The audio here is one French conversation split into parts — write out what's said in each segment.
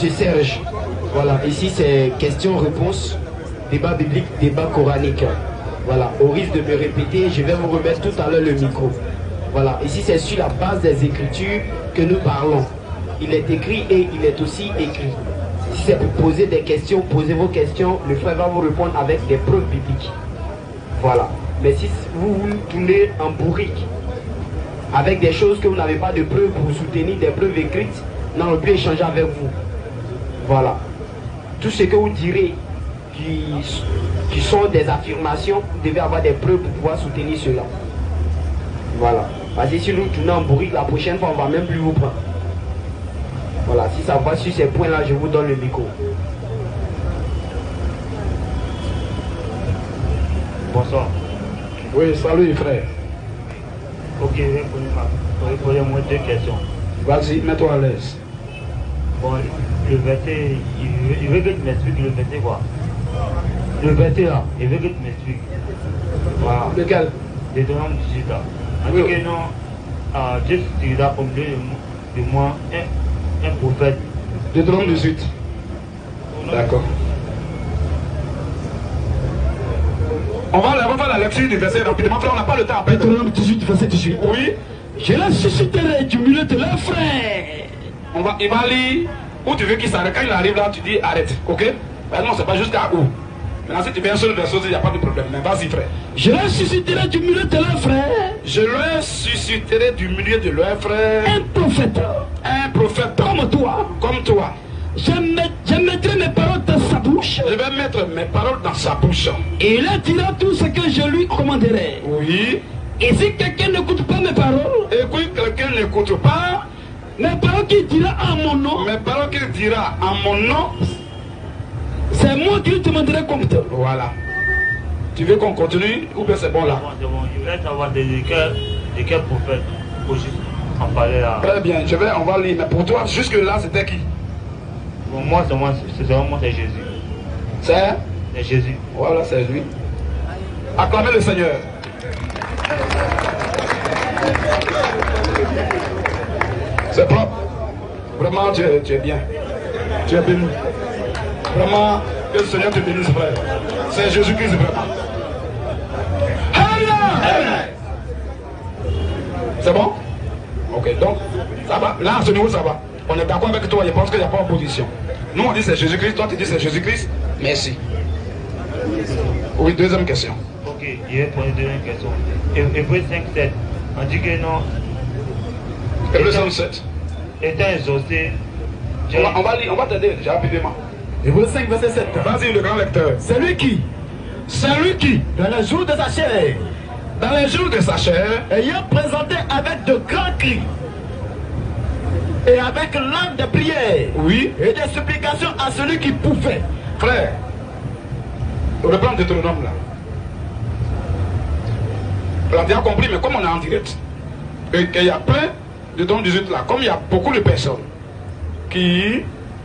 monsieur Serge. Voilà, ici c'est questions-réponses, débat biblique, débat coranique. Voilà, au risque de me répéter, je vais vous remettre tout à l'heure le micro. Voilà, ici c'est sur la base des Écritures que nous parlons. Il est écrit et il est aussi écrit. Si c'est pour poser des questions, posez vos questions, le frère va vous répondre avec des preuves bibliques. Voilà. Mais si vous vous tournez en bourrique, avec des choses que vous n'avez pas de preuves pour soutenir, des preuves écrites, non, on peut échanger avec vous. Voilà. Tout ce que vous direz qui sont des affirmations, vous devez avoir des preuves pour pouvoir soutenir cela. Voilà. Parce que si nous tournons en bourrique, la prochaine fois, on ne va même plus vous prendre. Voilà. Si ça va sur ces points-là, je vous donne le micro. Bonsoir. Oui, salut frère. Ok, je vais poser-moi 2 questions. Vas-y, mets-toi à l'aise. Bon, le verset, il veut que tu m'expliques le verset quoi. Le verset là, il veut que tu m'expliques. Voilà. Lequel? Deutéronome 18 là. On dit que non, Dieu s'utilisa au milieu de moi un prophète. Deutéronome 18. D'accord. On va faire la lecture du verset rapidement, on n'a pas le temps après. Deutéronome 18, verset 18. Oui. Je les susciterai du milieu de leurs frères. Il va lire où tu veux qu'il s'arrête. Quand il arrive là, tu dis arrête. Ok? Ben non, c'est pas jusqu'à où. Maintenant, si tu viens sur le verset, il n'y a pas de problème. Mais vas-y, frère. Je les susciterai du milieu de leurs frères. Je leur susciterai du milieu de leurs frères Un prophète. Un prophète Comme toi. Comme toi. Je mettrai mes paroles dans sa bouche. Je vais mettre mes paroles dans sa bouche. Et il leur dira tout ce que je lui commanderai. Oui. Et si quelqu'un n'écoute pas mes paroles, et puis quelqu'un n'écoute pas mes paroles qu'il dira en mon nom, mes paroles qu'il dira en mon nom, c'est moi qui lui demanderai compte. Voilà. Tu veux qu'on continue ou bien c'est bon là? C'est bon. Je voulais savoir de quel prophète faut juste en parler là. Très bien, on va lire. Mais pour toi, jusque là, c'était qui? Pour moi, c'est Jésus. C'est Jésus. Voilà, c'est lui. Acclamez le Seigneur. C'est propre. Vraiment, tu es bien. Tu es béni. Vraiment, que le Seigneur te bénisse, frère. C'est Jésus-Christ, vraiment. Amen. C'est bon? Ok, donc, ça va. Là, à ce niveau, ça va. On est d'accord avec toi, je pense qu'il n'y a pas d'opposition. Nous, on dit c'est Jésus-Christ, toi, tu dis c'est Jésus-Christ. Merci. Oui, deuxième question. Ok, je vais poser une deuxième question. Hébreux 5:7. On dit que non. Hébreux 5:7. Étant exaucé. On va t'aider déjà rapidement. Hébreux 5, verset 7. Vas-y, le grand lecteur. Celui qui, dans les jours de sa chair, ayant présenté avec de grands cris et avec langue de prière, oui, et des supplications à celui qui pouvait. Frère, on reprend Deutéronome là. On a bien compris, mais comme on est en direct, et qu'il y a plein de Deutéronome 18 là, comme il y a beaucoup de personnes qui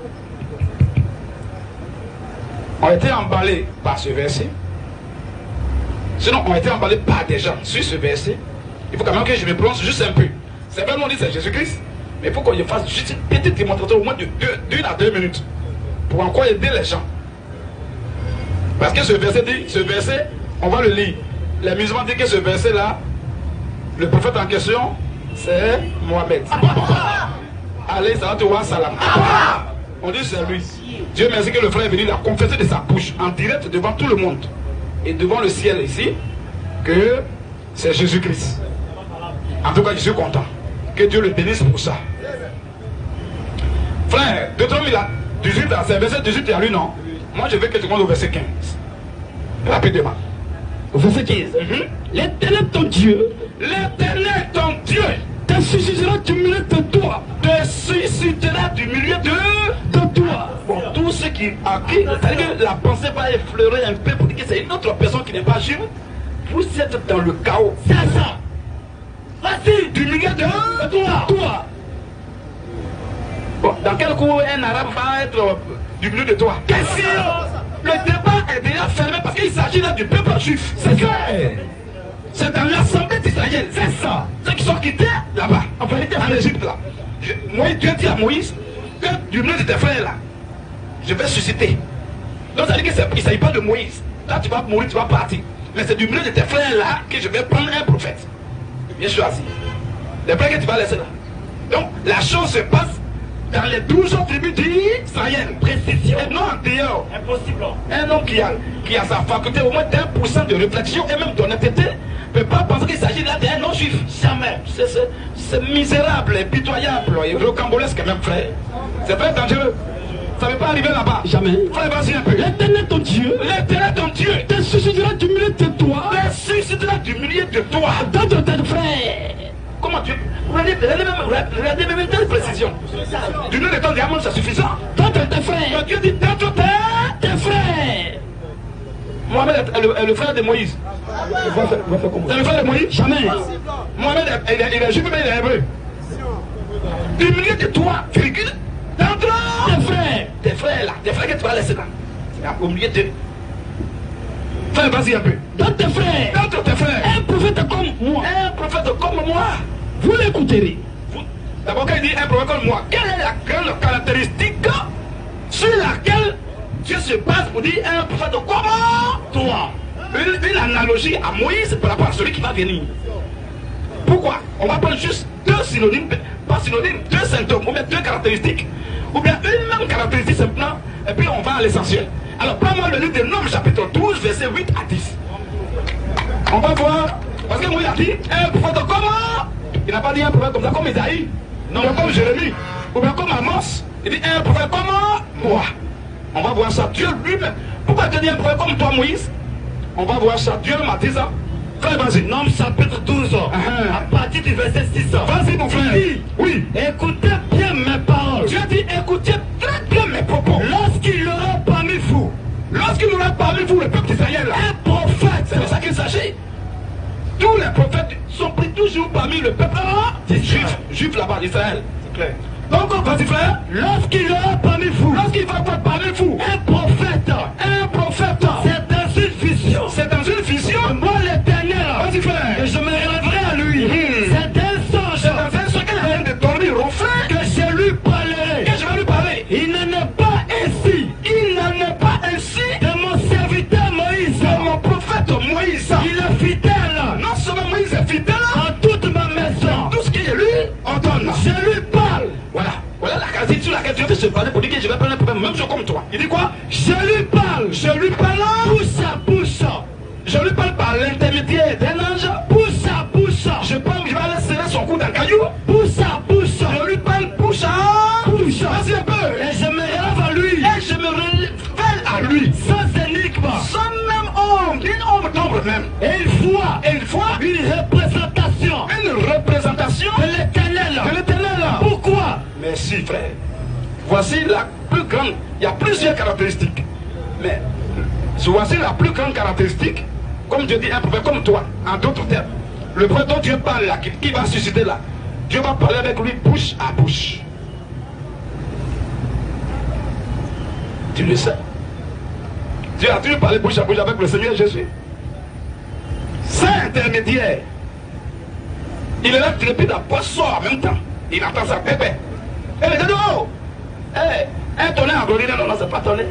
ont été emballées par ce verset, sinon ont été emballées par des gens sur ce verset, il faut quand même que je me prononce juste un peu. C'est vrai, on dit c'est Jésus-Christ, mais il faut qu'on fasse juste une petite démonstration au moins de 1 à 2 minutes pour encore aider les gens. Parce que ce verset, on va le lire. Les musulmans disent que ce verset là, le prophète en question, c'est Mohamed. Allez, salatu wa salam. On dit c'est lui. Dieu merci que le frère est venu la confesser de sa bouche en direct devant tout le monde et devant le ciel ici que c'est Jésus-Christ. En tout cas, je suis content. Que Dieu le bénisse pour ça. Frère, Deutéronome 18, c'est verset 18, il y a lui, non? Moi, je veux que tu commences au verset 15. Rapidement. Au verset 15. L'Éternel ton Dieu, te suscitera du milieu de toi. Te suscitera du milieu de toi. Bon, tout ce qui c'est-à-dire que la pensée va effleurer un peu pour dire que c'est une autre personne qui n'est pas juive. Vous êtes dans le chaos. C'est ça. Vas-y, du milieu de toi. Bon, dans quel coup un arabe va être du milieu de toi? Question. Le débat est déjà fermé parce qu'il s'agit là du peuple juif. C'est ça. C'est dans l'assemblée d'Israël. C'est ça. Ceux qui sont quittés là-bas, en vérité, en Égypte là. Dieu dit à Moïse que du milieu de tes frères là, je vais susciter. Donc ça veut dire qu'il ne s'agit pas de Moïse. Là tu vas mourir, tu vas partir. Mais c'est du milieu de tes frères là que je vais prendre un prophète. Bien choisi. Les frères que tu vas laisser là. Donc la chose se passe dans les 12 autres tribus d'Israël. Précision. Et non en dehors. Impossible. Un homme qui a sa faculté au moins d'1% de réflexion et même d'honnêteté ne peut pas penser qu'il s'agit là d'un non-juif. Jamais. C'est misérable et pitoyable et rocambolesque même, frère. C'est très dangereux. Ça ne peut pas arriver là-bas. Jamais. Frère, vas-y un peu. L'éternel ton Dieu. L'éternel ton Dieu te suscitera du milieu de toi. te suscitera du milieu de toi. D'entre tes frères. Comment tu... Regardez même telle précision. Du nom de ton diamant, c'est suffisant. D'entre tes frères. Donc Dieu dit d'entre tes frères. Mohamed est le frère de Moïse. C'est le frère de Moïse? Jamais. Mohamed il est juif mais il est hébreu. Du milieu de toi, virgule, d'entre tes frères. Tes frères là, tes frères que tu vas laisser là. Au milieu de... Frère, vas-y un peu. Dans tes frères. D'entre tes frères. Un prophète comme moi. Un prophète comme moi. Vous l'écouterez. D'abord quand il dit un prophète comme moi, quelle est la grande caractéristique sur laquelle Dieu se base pour dire un prophète comme toi? Une analogie à Moïse par rapport à celui qui va venir. Pourquoi? On va prendre juste deux synonymes, pas synonymes, deux symptômes, ou bien deux caractéristiques, ou bien une même caractéristique simplement, et puis on va à l'essentiel. Alors prends-moi le livre de Nombres chapitre 12, versets 8 à 10. On va voir, parce que Moïse a dit un prophète comme moi. Il n'a pas dit un prophète comme ça, comme Isaïe, non, comme Jérémie, ou bien comme Amos. Il dit un prophète comme moi. On va voir ça, Dieu lui-même. Pourquoi tu dis un prophète comme toi, Moïse? On va voir ça, Dieu m'a dit ça. Frère, vas-y. Nombres chapitre 12, à partir du verset 6. Vas-y, mon frère. Oui. Écoutez bien mes paroles. Dieu dit écoutez très bien mes propos. Lorsqu'il aura parmi vous, le peuple d'Israël, un prophète, c'est de ça qu'il s'agit. Tous les prophètes sont pris toujours parmi le peuple juif là-bas d'Israël. C'est clair. Donc, vas-y, frère. Lorsqu'il aura parmi vous, Lorsqu'il va parmi vous, un prophète, c'est dans une vision. C'est dans une vision. Moi, l'Éternel, Vas-y, frère. que je me relèverai à lui. C'est un songe. C'est dans un songe qu'il vient de dormir au frère que je lui parlerai. que je vais lui parler. Il n'en est pas ainsi. Il n'en est pas ainsi De mon serviteur Moïse. de mon prophète Moïse. Il est fidèle. Non seulement Moïse est fidèle, En toute ma maison. tout ce qui est lui, on donne. Je lui parle. Voilà la caractéristique sur laquelle Dieu veut se parler pour dire que je vais prendre un problème, même chose comme toi. Il dit quoi? Je lui parle. Je lui parle Bouche à bouche. Je lui parle par l'intermédiaire d'un ange. Bouche à bouche. Je pense que je vais aller serrer son cou d'un caillou. Bouche à bouche. Je lui parle bouche à Bouche. Vas-y un peu. Et je me relève à lui. Et je me révèle à lui. Sans énigme. Son même homme, d'une ombre d'ombre même. Et il voit. Une représentation. Une représentation De l'Éternel. de l'Éternel. Pourquoi? Merci frère. Voici la plus grande. Il y a plusieurs caractéristiques. Mais voici la plus grande caractéristique. Comme Dieu dit, un prophète comme toi. En d'autres termes. Le prophète dont Dieu parle là, qui va susciter là. Dieu va parler avec lui bouche à bouche. Tu le sais. Dieu a toujours parlé bouche à bouche avec le Seigneur Jésus. C'est intermédiaire. Il est là, trépide à poisson en même temps. Il entend ça, pépé. Et il dit, oh, un tonnerre en glorie, non, c'est pas tonnerre.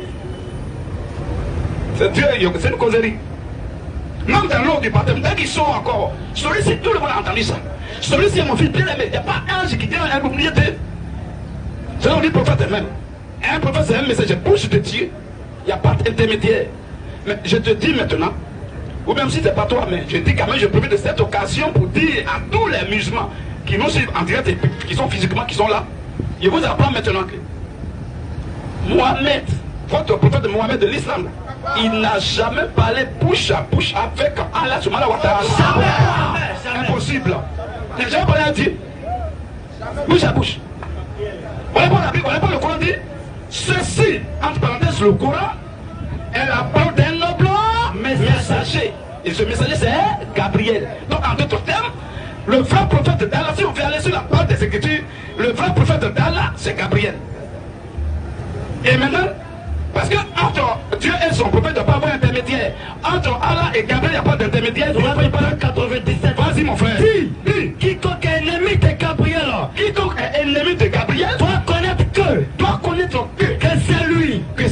C'est Dieu, c'est une causerie. Même dans l'eau du baptême, dès qu'ils sont encore, celui-ci, tout le monde a entendu ça. Celui-ci est mon fils bien aimé. Il n'y a pas un ange qui dit un oublié de. C'est là où dit prophète même. Un prophète, c'est un messager bouche de Dieu. Il n'y a pas d'intermédiaire. Mais je te dis maintenant, ou même si ce n'est pas toi, mais je dis quand même, je profite de cette occasion pour dire à tous les musulmans qui nous suivent en direct et qui sont physiquement, qui sont là, je vous apprends maintenant que Mohamed, votre prophète Mohamed de l'islam, il n'a jamais parlé bouche à bouche avec Allah subhanahu wa ta'ala. Jamais. Impossible. Il n'a jamais parlé à Dieu. Bouche à bouche. Voilà pas la Bible, voilà pas le Coran dit. Ceci, entre parenthèses, le Coran est la parole d'un noble messager. Et ce messager, c'est Gabriel. Donc, en d'autres termes, le vrai prophète d'Allah, si on veut aller sur la parole des Écritures, le vrai prophète d'Allah, c'est Gabriel. Et maintenant, parce que entre Dieu et son prophète, il ne doit pas avoir d'intermédiaire. Entre Allah et Gabriel, il n'y a pas d'intermédiaire. Romains 97. Vas-y, mon frère. Dis. Quiconque est ennemi de Gabriel. Quiconque est ennemi de Gabriel Doit connaître que c'est lui. c'est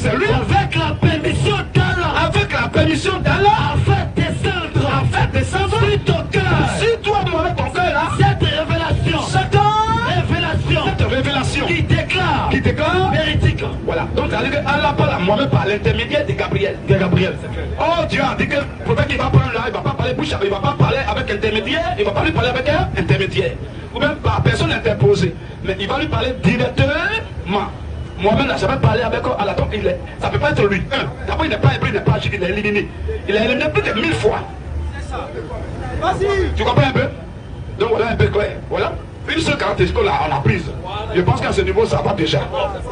Moi-même par l'intermédiaire de Gabriel. Oh, Dieu a dit que le prophète qui va prendre là, il ne va pas parler bouche, il ne va pas parler avec intermédiaire, il ne va pas lui parler avec un intermédiaire. Ou même par personne interposée. Mais il va lui parler directement. Moi-même, je n'ai jamais parlé avec eux à la tombe. Ça ne peut pas être lui. D'abord, il n'est pas hébreu, il n'est pas juif, il est éliminé. Il est éliminé plus de 1000 fois. Tu comprends un peu? Donc voilà un peu clair. Voilà. Une seule caractéristique qu'on a prise. Je pense qu'à ce niveau, ça va déjà.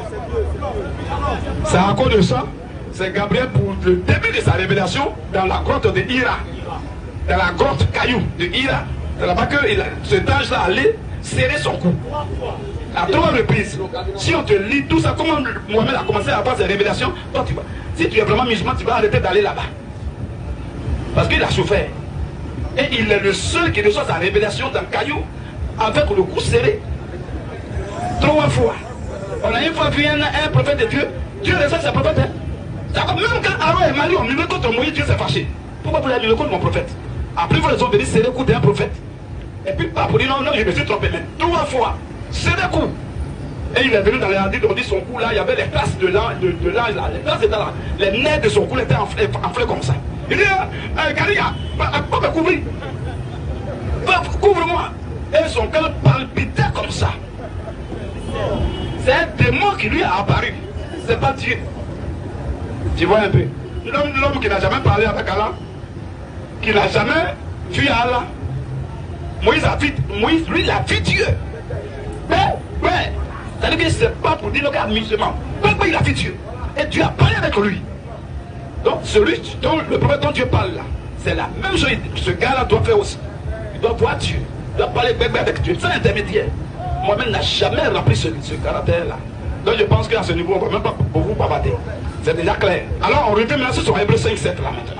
C'est à cause de ça. C'est Gabriel pour le début de sa révélation dans la grotte de Hira. Dans la grotte caillou de Hira. C'est là-bas que cet ange-là allait serrer son cou. À 3 reprises. Si on te lit tout ça, comment Mohamed a commencé à avoir ses révélations, toi, tu vas, si tu es vraiment musulman, tu vas arrêter d'aller là-bas. Parce qu'il a souffert. Et il est le seul qui reçoit sa révélation dans le caillou avec le cou serré. 3 fois. On a une fois vu un prophète de Dieu. Dieu reçoit ses prophètes. Hein? Même quand Aaron et Marie ont mis le contre Moïse, Dieu s'est fâché. Pourquoi vous avez mis le contre mon prophète? Après, vous les ont venus serrer le cou d'un prophète. Et puis, pas pour dire non, je me suis trompé. Mais 3 fois, serrer le cou. Et il est venu dans les hadiths, on dit son cou là, il y avait les traces de l'ange là. Les traces étaient là. Les nerfs de son cou étaient enflés comme ça. Il dit, Karia, pas me couvrir. Couvre-moi. Et son cœur palpitait comme ça. C'est un démon qui lui a apparu. C'est pas Dieu. Tu vois un peu. L'homme qui n'a jamais parlé avec Allah, qui n'a jamais vu Allah. Moïse, lui, il a vu Dieu. Mais, c'est-à-dire que c'est pas pour dire le cas musulman. Mais il a vu Dieu. Et Dieu a parlé avec lui. Donc, celui dont le prophète dont Dieu parle là, c'est la même chose que ce gars-là doit faire aussi. Il doit voir Dieu. Il doit parler avec Dieu. C'est intermédiaire. Moi-même, n'a jamais rempli ce caractère-là. Donc, je pense qu'à ce niveau, on ne va même pas beaucoup bavarder. C'est déjà clair. Alors, on revient maintenant sur Hébreux 5, 7 là maintenant.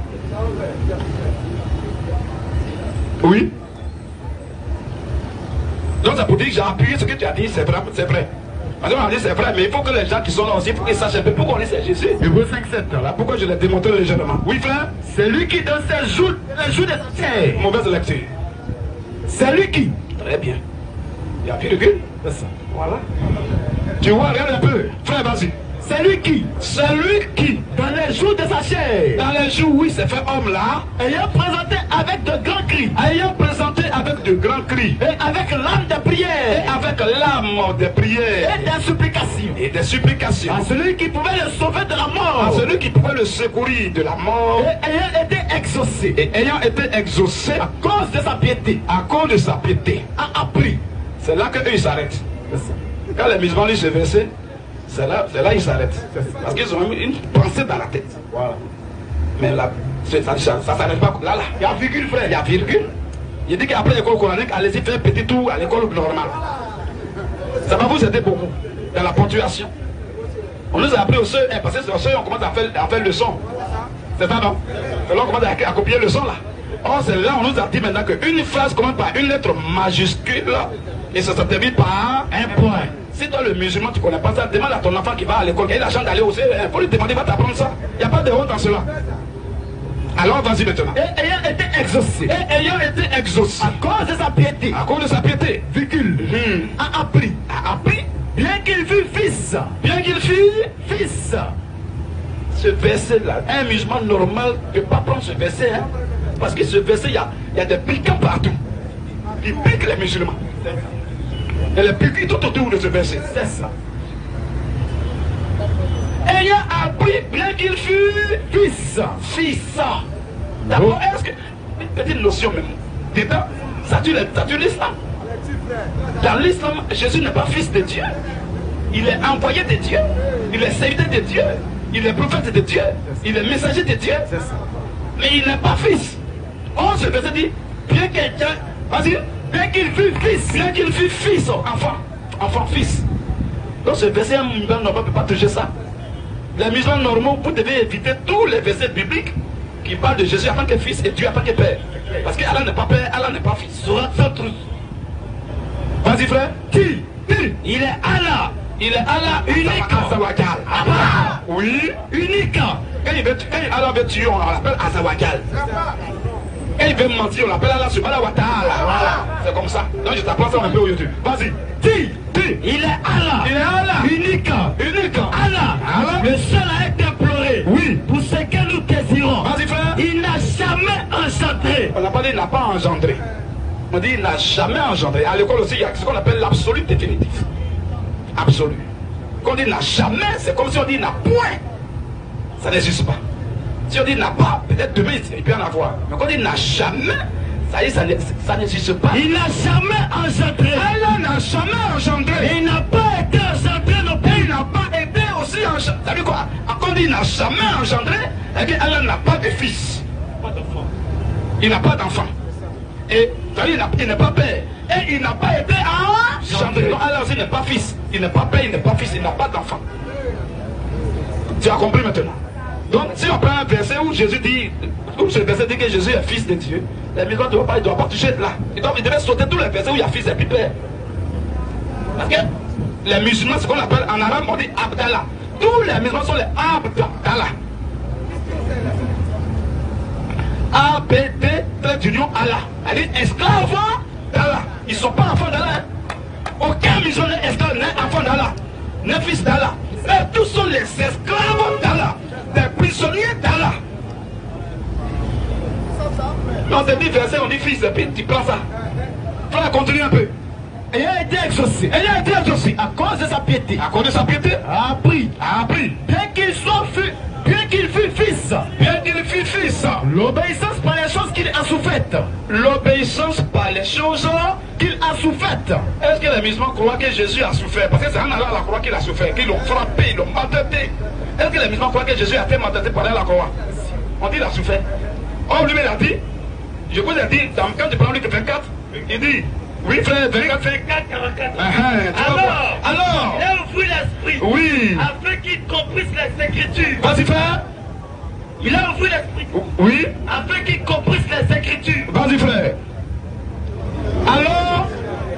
Oui. Donc, ça pour dire que j'ai appuyé ce que tu as dit, c'est vrai. C'est vrai. Parce qu'on a dit c'est vrai, mais il faut que les gens qui sont là aussi, il faut qu'ils sachent un peu pourquoi on dit c'est Jésus. Hébreux 5, 7. Voilà pourquoi je l'ai démontré légèrement. Oui, frère. C'est lui qui donne ses jours, les jours de sa terre. Mauvaise lecture. C'est lui qui. Très bien. Il y a virgule. C'est ça. Voilà. Tu vois, regarde un peu. Frère, vas-y. C'est lui qui. C'est lui qui. Dans les jours de sa chair. Dans les jours où il s'est fait homme là. Ayant présenté avec de grands cris. Ayant présenté avec de grands cris. Et avec l'âme de prière. Et avec l'âme de prière. Et des supplications. Et des supplications. À celui qui pouvait le sauver de la mort. À celui qui pouvait le secourir de la mort. Et ayant été exaucé. Et ayant été exaucé. À cause de sa piété. À cause de sa piété. A appris. C'est là qu'eux ils s'arrêtent. Quand les musulmans lisent ce verset, c'est là ils s'arrêtent. Parce qu'ils ont une pensée dans la tête. Voilà. Mais là, ça s'arrête pas. Là, il y a virgule, frère. Il y a virgule. Il dit qu'après l'école coranique, allez-y faire un petit tour à l'école normale. Ça va vous aider beaucoup dans la ponctuation. On nous a appris au seuil, parce que au seuil, on commence à faire le son. C'est ça, non? Et là, on commence à copier le son là. Or, c'est là, on nous a dit maintenant qu'une phrase commence par une lettre majuscule et ça se termine par un point. Si toi, le musulman, tu ne connais pas ça, demande à ton enfant qui va à l'école, qui a l'argent d'aller au CE, il faut lui demander, il va t'apprendre ça. Il n'y a pas de honte dans cela. Alors, vas-y maintenant. Et ayant été exaucé. Et ayant été exaucé. À cause de sa piété. À cause de sa piété. Virgule. A appris. A appris. Bien qu'il fût fils. Bien qu'il fût fils. Ce verset-là, un musulman normal ne peut pas prendre ce verset. Hein, parce que ce verset, il y a des piquants partout. Ils piquent les musulmans. Et les piquent tout autour de ce verset. C'est ça. Ayant appris bien qu'il fût fils. Fils. D'abord, est-ce que. Une petite notion même. Dedans, ça tue l'islam. Dans l'islam, Jésus n'est pas fils de Dieu. Il est envoyé de Dieu. Il est serviteur de Dieu. Il est prophète de Dieu. Il est messager de Dieu. Mais il n'est pas fils. Oh, ce verset dit, bien quelqu'un, vas-y, bien qu'il fût fils, bien qu'il fût fils, enfant, fils. Donc ce verset, un musulman normal ne peut pas toucher ça. Les musulmans normaux, vous devez éviter tous les versets bibliques qui parlent de Jésus en tant que fils et Dieu en tant que père. Parce que Allah n'est pas père, Allah n'est pas fils. Vas-y frère. Qui? Il est Allah. Il est Allah unique. Allah. Oui. Unique. Quand Allah veut tuer, on l'appelle Azawagal. Et il veut mentir, on l'appelle Allah subhanahu wa ta'ala. Voilà, c'est comme ça. Donc je t'apprends ça un peu au YouTube. Vas-y. Dis, il est Allah. Il est Allah. Unique. Allah. Le seul à être imploré. Oui. Pour ce que nous désirons. Vas-y frère. Il n'a jamais engendré. On n'a pas dit il n'a pas engendré. On dit il n'a jamais engendré. À l'école aussi, il y a ce qu'on appelle l'absolu définitif. Absolu. Quand on dit il n'a jamais, c'est comme si on dit il n'a point. Ça n'existe pas. Si on dit il n'a pas, peut-être demain il peut en avoir. Mais quand on dit il n'a jamais, ça y est, ça n'existe pas. Il n'a jamais engendré. Allah n'a jamais engendré. Il n'a pas été engendré non plus. Il n'a pas été aussi engendré. Ça veut dire quoi? Quand on dit il n'a jamais engendré, c'est-à-dire Allah n'a pas de fils. Pas d'enfant. Il n'a pas d'enfant. Et il n'est pas père. Et il n'a pas été engendré. Donc Allah aussi n'est pas fils. Il n'est pas père, il n'est pas fils, il n'a pas d'enfant. Tu as compris maintenant? Donc si on prend un verset où Jésus dit, où ce verset dit que Jésus est fils de Dieu, les migrants ne doivent pas toucher de là. Il devait sauter tous les versets où il y a fils et puis père. Parce que les musulmans, ce qu'on appelle en arabe, on dit Abdallah. Tous les musulmans sont les Abdallah. A-B-D, trait d'union, Allah. Elle est esclave d'Allah. Ils ne sont pas enfants d'Allah. Aucun musulman n'est esclave, n'est enfant d'Allah, n'est fils d'Allah. Mais tous sont les esclaves d'Allah, des prisonniers d'Allah. On te dit verset, on dit fils, et puis tu prends ça. Frère, continue un peu. Ayant été exaucé. Ayant été exaucé. À cause de sa piété. À cause de sa piété. A appris. A appris. Bien qu'il fût fils. Bien qu'il fût fils. L'obéissance par les choses qu'il a souffaites. L'obéissance par les choses qu'il a souffaites. Est-ce que les musulmans croient que Jésus a souffert? Parce que c'est en allant à la croix qu'il a souffert, qu'ils l'ont frappé, ils l'ont maltraité. Est-ce que les musulmans croient que Jésus a été maltraité pendant la croix? On dit qu'il a souffert. Oh, lui, il a dit, je vous ai dit, quand tu prends Luc 24, il dit, oui frère, 24, 44. Alors, il a ouvert l'esprit. Oui. Afin qu'il comprisse les Écritures. Vas-y frère. Il a ouvert l'esprit. Oui. Afin qu'il comprisse les Écritures. Vas-y frère. Alors,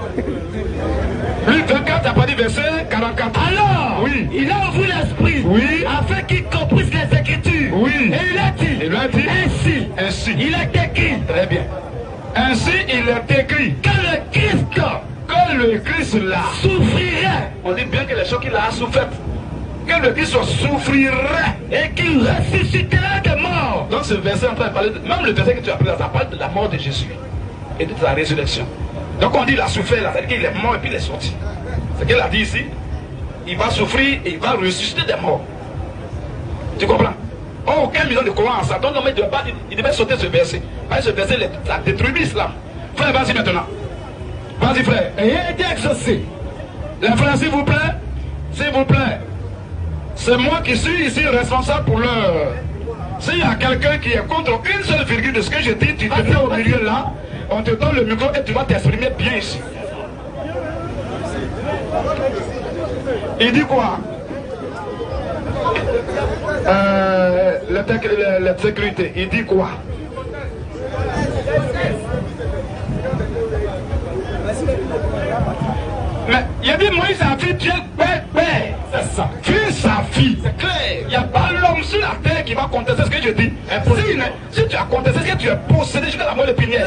Luc 24, t'as pas dit verset 44. Alors, oui. Il a ouvert l'esprit. Oui. Afin qu'il comprisse les Écritures. Oui. Et il a dit. Ainsi. Il est écrit. Très bien. Ainsi, il est écrit que le Christ là souffrirait. On dit bien que les choses qu'il a souffert, que le Christ souffrirait et qu'il ressusciterait des morts. Donc ce verset est en train de parler, même le verset que tu as pris là, ça parle de la mort de Jésus et de sa résurrection. Donc on dit il a souffert là, c'est-à-dire qu'il est mort et puis il est sorti. C'est ce qu'il a dit ici. Il va souffrir et il va ressusciter des morts. Tu comprends? Oh, aucun million de croyants en ça. Donc il devait sauter ce verset. Parce que ce verset, ça détruit l'islam. Frère, vas-y maintenant. Vas-y frère. Ayant été exaucé. Les frères, s'il vous plaît. S'il vous plaît. C'est moi qui suis ici responsable pour l'heure. S'il y a quelqu'un qui est contre une seule virgule de ce que je dis, tu te mets au milieu là, on te donne le micro et tu vas t'exprimer bien ici. Il dit quoi? La sécurité, il dit quoi? Mais il a dit Moïse a vu Dieu père. C'est ça. Fils sa fille. C'est clair. Il n'y a pas l'homme sur la terre qui va contester ce que je dis. Si tu as contesté ce que tu es possédé jusqu'à la mort de Pinière.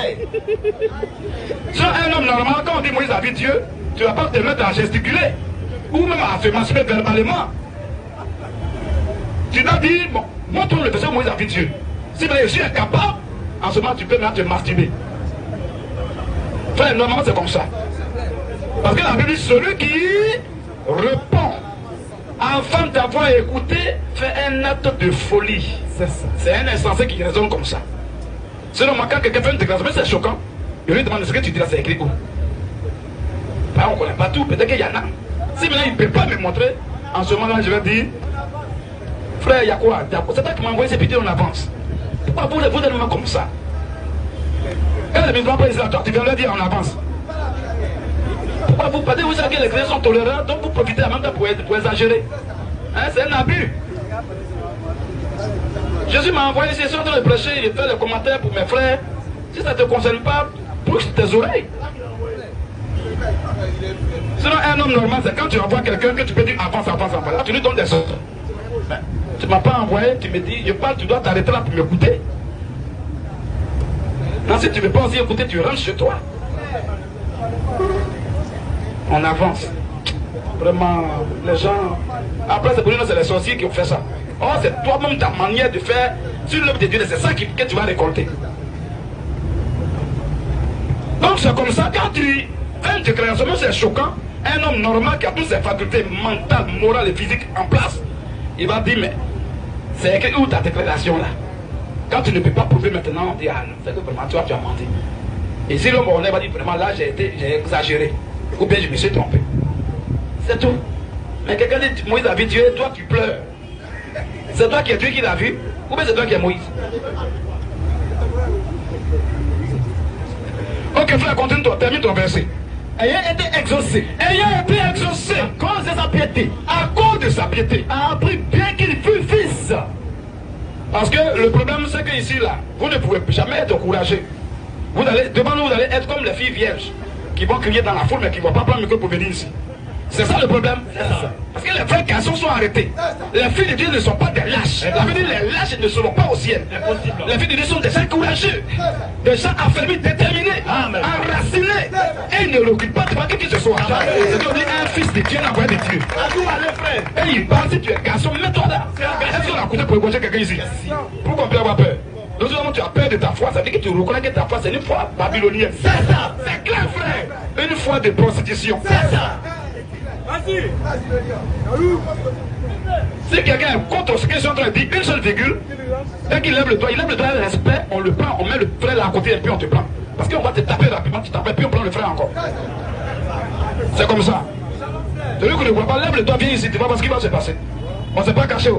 Sur un homme normal, quand on dit Moïse a vu Dieu, tu ne vas pas te mettre à gesticuler. Ou même à se masturber verbalement. Tu dois dire, bon, montre le verset où Moïse a vu Dieu. Si je suis incapable, en ce moment tu peux même te masturber. Frère, normalement c'est comme ça. Parce que la Bible dit, celui qui répond avant d'avoir écouté fait un acte de folie. C'est un insensé qui raisonne comme ça. Sinon, quand quelqu'un fait une déclaration, c'est choquant. Il lui demande ce que tu dis là, c'est écrit où? On ne connaît pas tout, peut-être qu'il y en a. Si maintenant il ne peut pas me montrer, en ce moment-là, je vais dire, frère, il y a quoi? C'est toi qui m'as envoyé ces vidéos en avance. Pourquoi vous êtes même comme ça? Quand les musulmans prennent là, tu viens leur dire en avance. Pourquoi vous parlez? Vous savez que les chrétiens sont tolérants, donc vous profitez en même temps pour exagérer. Hein, c'est un abus. Jésus m'a envoyé, je suis en train de prêcher, il fait des commentaires pour mes frères. Si ça ne te concerne pas, bouge tes oreilles. Sinon, un homme normal, c'est quand tu envoies quelqu'un que tu peux dire avance. Là, tu lui donnes des ordres. Tu ne m'as pas envoyé, tu me dis, je parle, tu dois t'arrêter là pour m'écouter. Maintenant, si tu ne veux pas aussi écouter, tu rentres chez toi. On avance. Vraiment, les gens... Après, c'est pour nous, c'est les sorciers qui ont fait ça. Oh, c'est toi-même ta manière de faire sur l'œuvre de Dieu, c'est ça que tu vas récolter. Donc, c'est comme ça, quand tu fais une déclaration, c'est choquant. Un homme normal qui a toutes ses facultés mentales, morales et physiques en place, il va dire, mais c'est écrit où ta déclaration là? Quand tu ne peux pas prouver maintenant, on dit, ah non, c'est que vraiment tu as menti. Et si l'homme honnête va dire, vraiment là, j'ai exagéré, ou bien je me suis trompé. C'est tout. Mais quelqu'un dit, Moïse a vu Dieu, toi tu pleures. C'est toi qui es Dieu qui l'a vu, ou bien c'est toi qui es Moïse? Ok frère, continue toi, termine ton verset. Ayant été exaucé. Ayant été exaucé. À cause de sa piété. À cause de sa piété. A appris bien qu'il fut fils. Parce que le problème c'est que ici là, vous ne pouvez jamais être encouragé. Vous allez, devant nous, vous allez être comme les filles vierges qui vont crier dans la foule mais qui ne vont pas prendre le micro pour venir ici. C'est ça le problème. Parce que les vrais garçons sont arrêtés. Les filles de Dieu ne sont pas des lâches. La veut dire les lâches ne seront pas au ciel. Les filles de Dieu sont des gens courageux, des gens affermis, déterminés, enracinés. Et ils ne l'occupent pas de qui que ce soit. C'est-à-dire un fils de Dieu, l'envoyé de Dieu. Et il parle, si tu es garçon, mets-toi là. Est-ce qu'on a coûté pour égorger quelqu'un ici? Pourquoi on peut avoir peur? Donc, si tu as peur de ta foi, ça veut dire que tu reconnais que ta foi c'est une foi babylonienne. C'est ça. C'est clair, frère. Une foi de prostitution. C'est ça. Si quelqu'un est contre ce que je suis en train de dire, une seule virgule, dès qu'il lève le doigt, de respect, on le prend, on met le frère là à côté et puis on te prend. Parce qu'on va te taper rapidement, tu t'appelles, puis on prend le frère encore. C'est comme ça. Celui qui ne voit pas, lève le doigt, viens ici, tu vois ce qui va se passer. On ne s'est pas caché.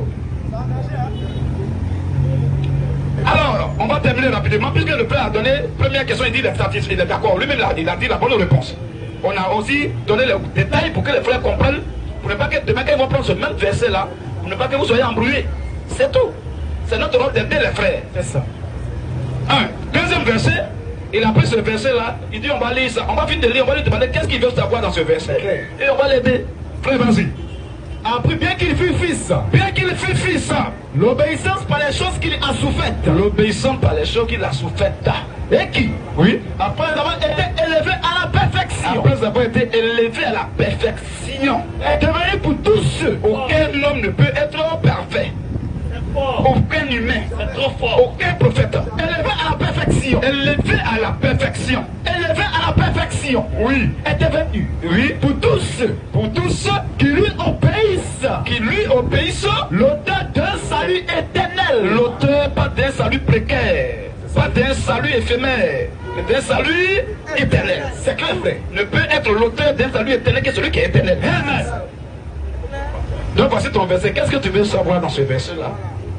Alors, on va terminer rapidement, puisque le frère a donné, première question, il dit il est d'accord, lui-même il a dit la bonne réponse. On a aussi donné les détails pour que les frères comprennent, pour ne pas que demain quand ils vont prendre ce même verset là, pour ne pas que vous soyez embrouillés. C'est tout. C'est notre rôle d'aider les frères. C'est ça. Deuxième verset, il a pris ce verset là, il dit on va lire ça, on va finir de lire, on va lui demander qu'est-ce qu'il veut savoir dans ce verset. Et on va l'aider. Frère, vas-y. Appris bien qu'il fut fils. Bien qu'il fut fils. L'obéissance par les choses qu'il a souffaites. L'obéissance par les choses qu'il a souffaites. Et qui? Oui. Après avoir été élevé à la perfection. Après avoir été élevé à la perfection. Est devenu pour tous ceux. Aucun homme ne peut être parfait. Aucun humain. C'est trop fort. Aucun prophète. Élevé à la perfection. Élevé à la perfection. Élevé à la perfection. Oui. Est devenu. Oui. Pour tous ceux. Pour tous ceux qui lui obéissent. Qui lui obéissent. L'auteur d'un salut éternel. L'auteur pas d'un salut précaire. Pas d'un salut éphémère, mais d'un salut éternel. C'est clair, frère. Ne peut être l'auteur d'un salut éternel que celui qui est éternel. Amen. Donc voici ton verset. Qu'est-ce que tu veux savoir dans ce verset-là?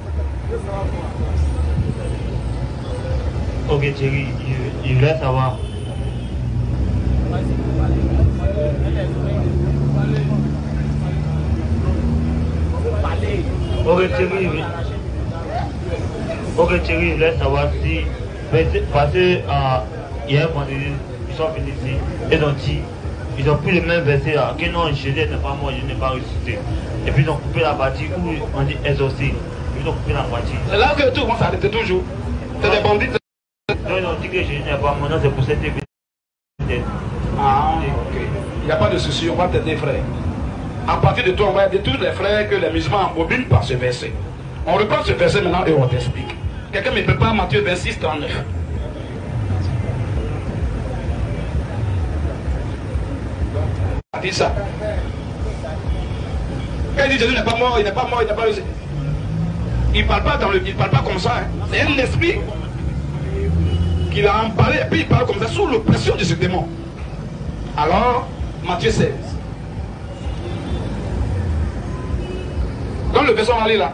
Ok Thierry, il voulait savoir. Ok Thierry, oui. Ok Thierry, je voulais savoir si, parce que hier vendredi, ils sont venus ici, ils ont pris le même verset là, que non, Jésus n'est pas mort, je n'ai pas ressuscité. Et puis ils ont coupé la partie où on dit exaucé, ils ont coupé la partie. C'est là que tout le monde s'arrête toujours. C'est des bandits. Non, ils ont dit que Jésus n'est pas mort, non, c'est pour cette évidence. Ah, ok. Il n'y a pas de souci, on va t'aider, frère. À partir de toi, on va aider tous les frères que les musulmans embobinent par ce verset. On reprend ce verset maintenant et on t'explique. Quelqu'un me prépare Matthieu 26, 39. Il dit ça. Quand il dit Jésus n'est pas mort, il n'est pas mort, il n'est pas ressuscité. Il ne parle pas comme ça. Hein. C'est un esprit qu'il a emballé et puis il parle comme ça sous l'oppression de ce démon. Alors, Matthieu 16. Dans le verset, on va lire là.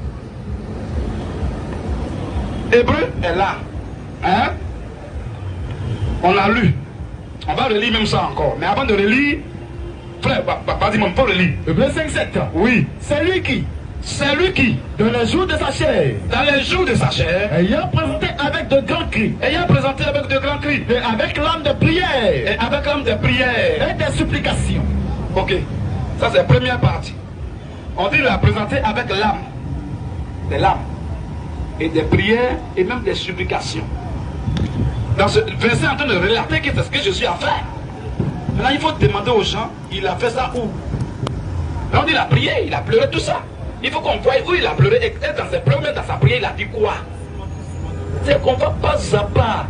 Hébreu est là. Hein? On a lu. On va relire même ça encore. Mais avant de relire, frère, vas-y, mon faut relire. Hébreu 5:7. Oui. C'est lui qui, dans les jours de sa chair, ayant présenté avec de grands cris, et avec l'âme de prière, et des supplications. Ok. Ça, c'est la première partie. On dit la présenter avec l'âme. Des larmes. Et des prières et même des supplications. dans ce verset en train de relater que c'est ce que Jésus a fait. Maintenant, il faut demander aux gens, il a fait ça où? Là, on dit il a prié, il a pleuré, tout ça. Il faut qu'on voie où il a pleuré. Et dans ses pleurs, même dans sa prière, il a dit quoi? C'est qu'on va pas à pas.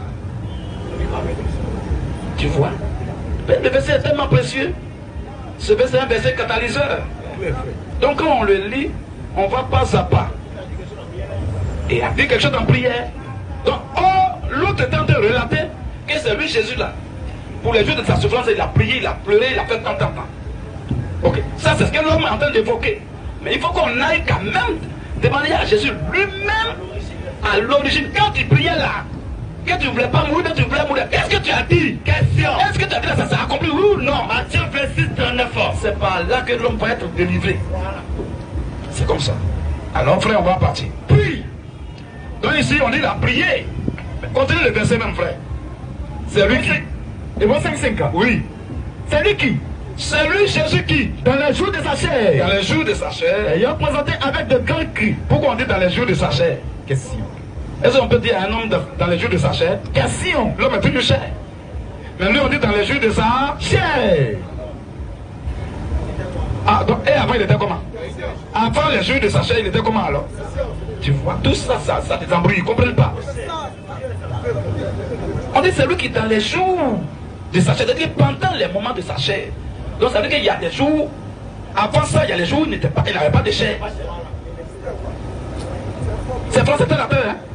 Tu vois? Le verset est tellement précieux. Ce verset est un verset catalyseur. Donc quand on le lit, on va pas à pas. Et il a dit quelque chose en prière. Donc, l'autre est en train de relater que c'est lui Jésus là. Pour les jours de sa souffrance, il a prié, il a pleuré, il a fait tant. Ok, ça c'est ce que l'homme est en train d'évoquer. Mais il faut qu'on aille quand même demander à Jésus lui-même à l'origine. Quand tu priais là, que tu ne voulais pas mourir, que tu voulais mourir, qu'est-ce que tu as dit? Question. Est-ce que tu as dit ça s'est accompli oui ou non? Matthieu 26:39. C'est par là que l'homme va être délivré. C'est comme ça. Alors frère, on va partir. Prie. Donc ici, on dit il a prié. Continue le verset même frère. C'est lui qui... Et bon 5:5. Oui. C'est lui qui? C'est lui Jésus qui? Dans les jours de sa chair. Dans les jours de sa chair. Ayant présenté avec de grands cris. Pourquoi on dit dans les jours de sa chair? Question. Est-ce qu'on peut dire à un homme dans les jours de sa chair? Question. L'homme est plus chair. Mais lui on dit dans les jours de sa chair. Ah, donc, et avant il était comment? Avant les jours de sa chair, il était comment alors? Tu vois, tout ça, ça les embrouille, ils ne comprennent pas. On dit c'est lui qui dans les jours de sa chair, c'est-à-dire pendant les moments de sa chair. Donc ça veut dire qu'il y a des jours, avant ça, il y a les jours où il n'avait pas de chair. C'est français, c'est la peur, hein?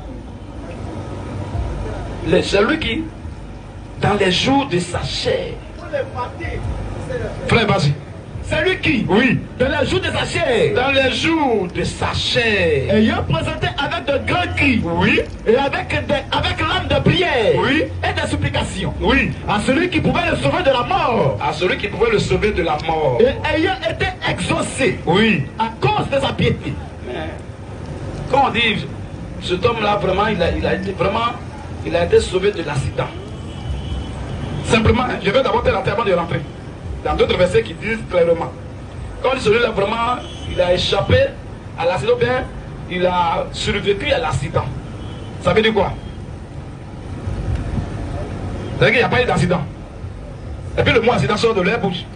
C'est lui qui, dans les jours de sa chair. Frère, vas-y. C'est lui qui? Oui. Dans les jours de sa chair. Dans les jours de sa chair. Ayant présenté avec de grands cris. Oui. Et avec l'âme de prière. Oui. Et de supplication. Oui. À celui qui pouvait le sauver de la mort. À celui qui pouvait le sauver de la mort. Et ayant été exaucé. Oui. À cause de sa piété. Mais, quand on dit, cet homme-là, vraiment, il a été sauvé de l'accident. Simplement, je vais d'abord te la avant de rentrer. Dans d'autres versets qui disent clairement. Quand on dit celui-là, vraiment, il a échappé à l'accident, bien, il a survécu à l'accident. Ça veut dire quoi? Ça veut dire qu'il n'y a pas eu d'accident. Et puis le mot accident sort de leur bouche.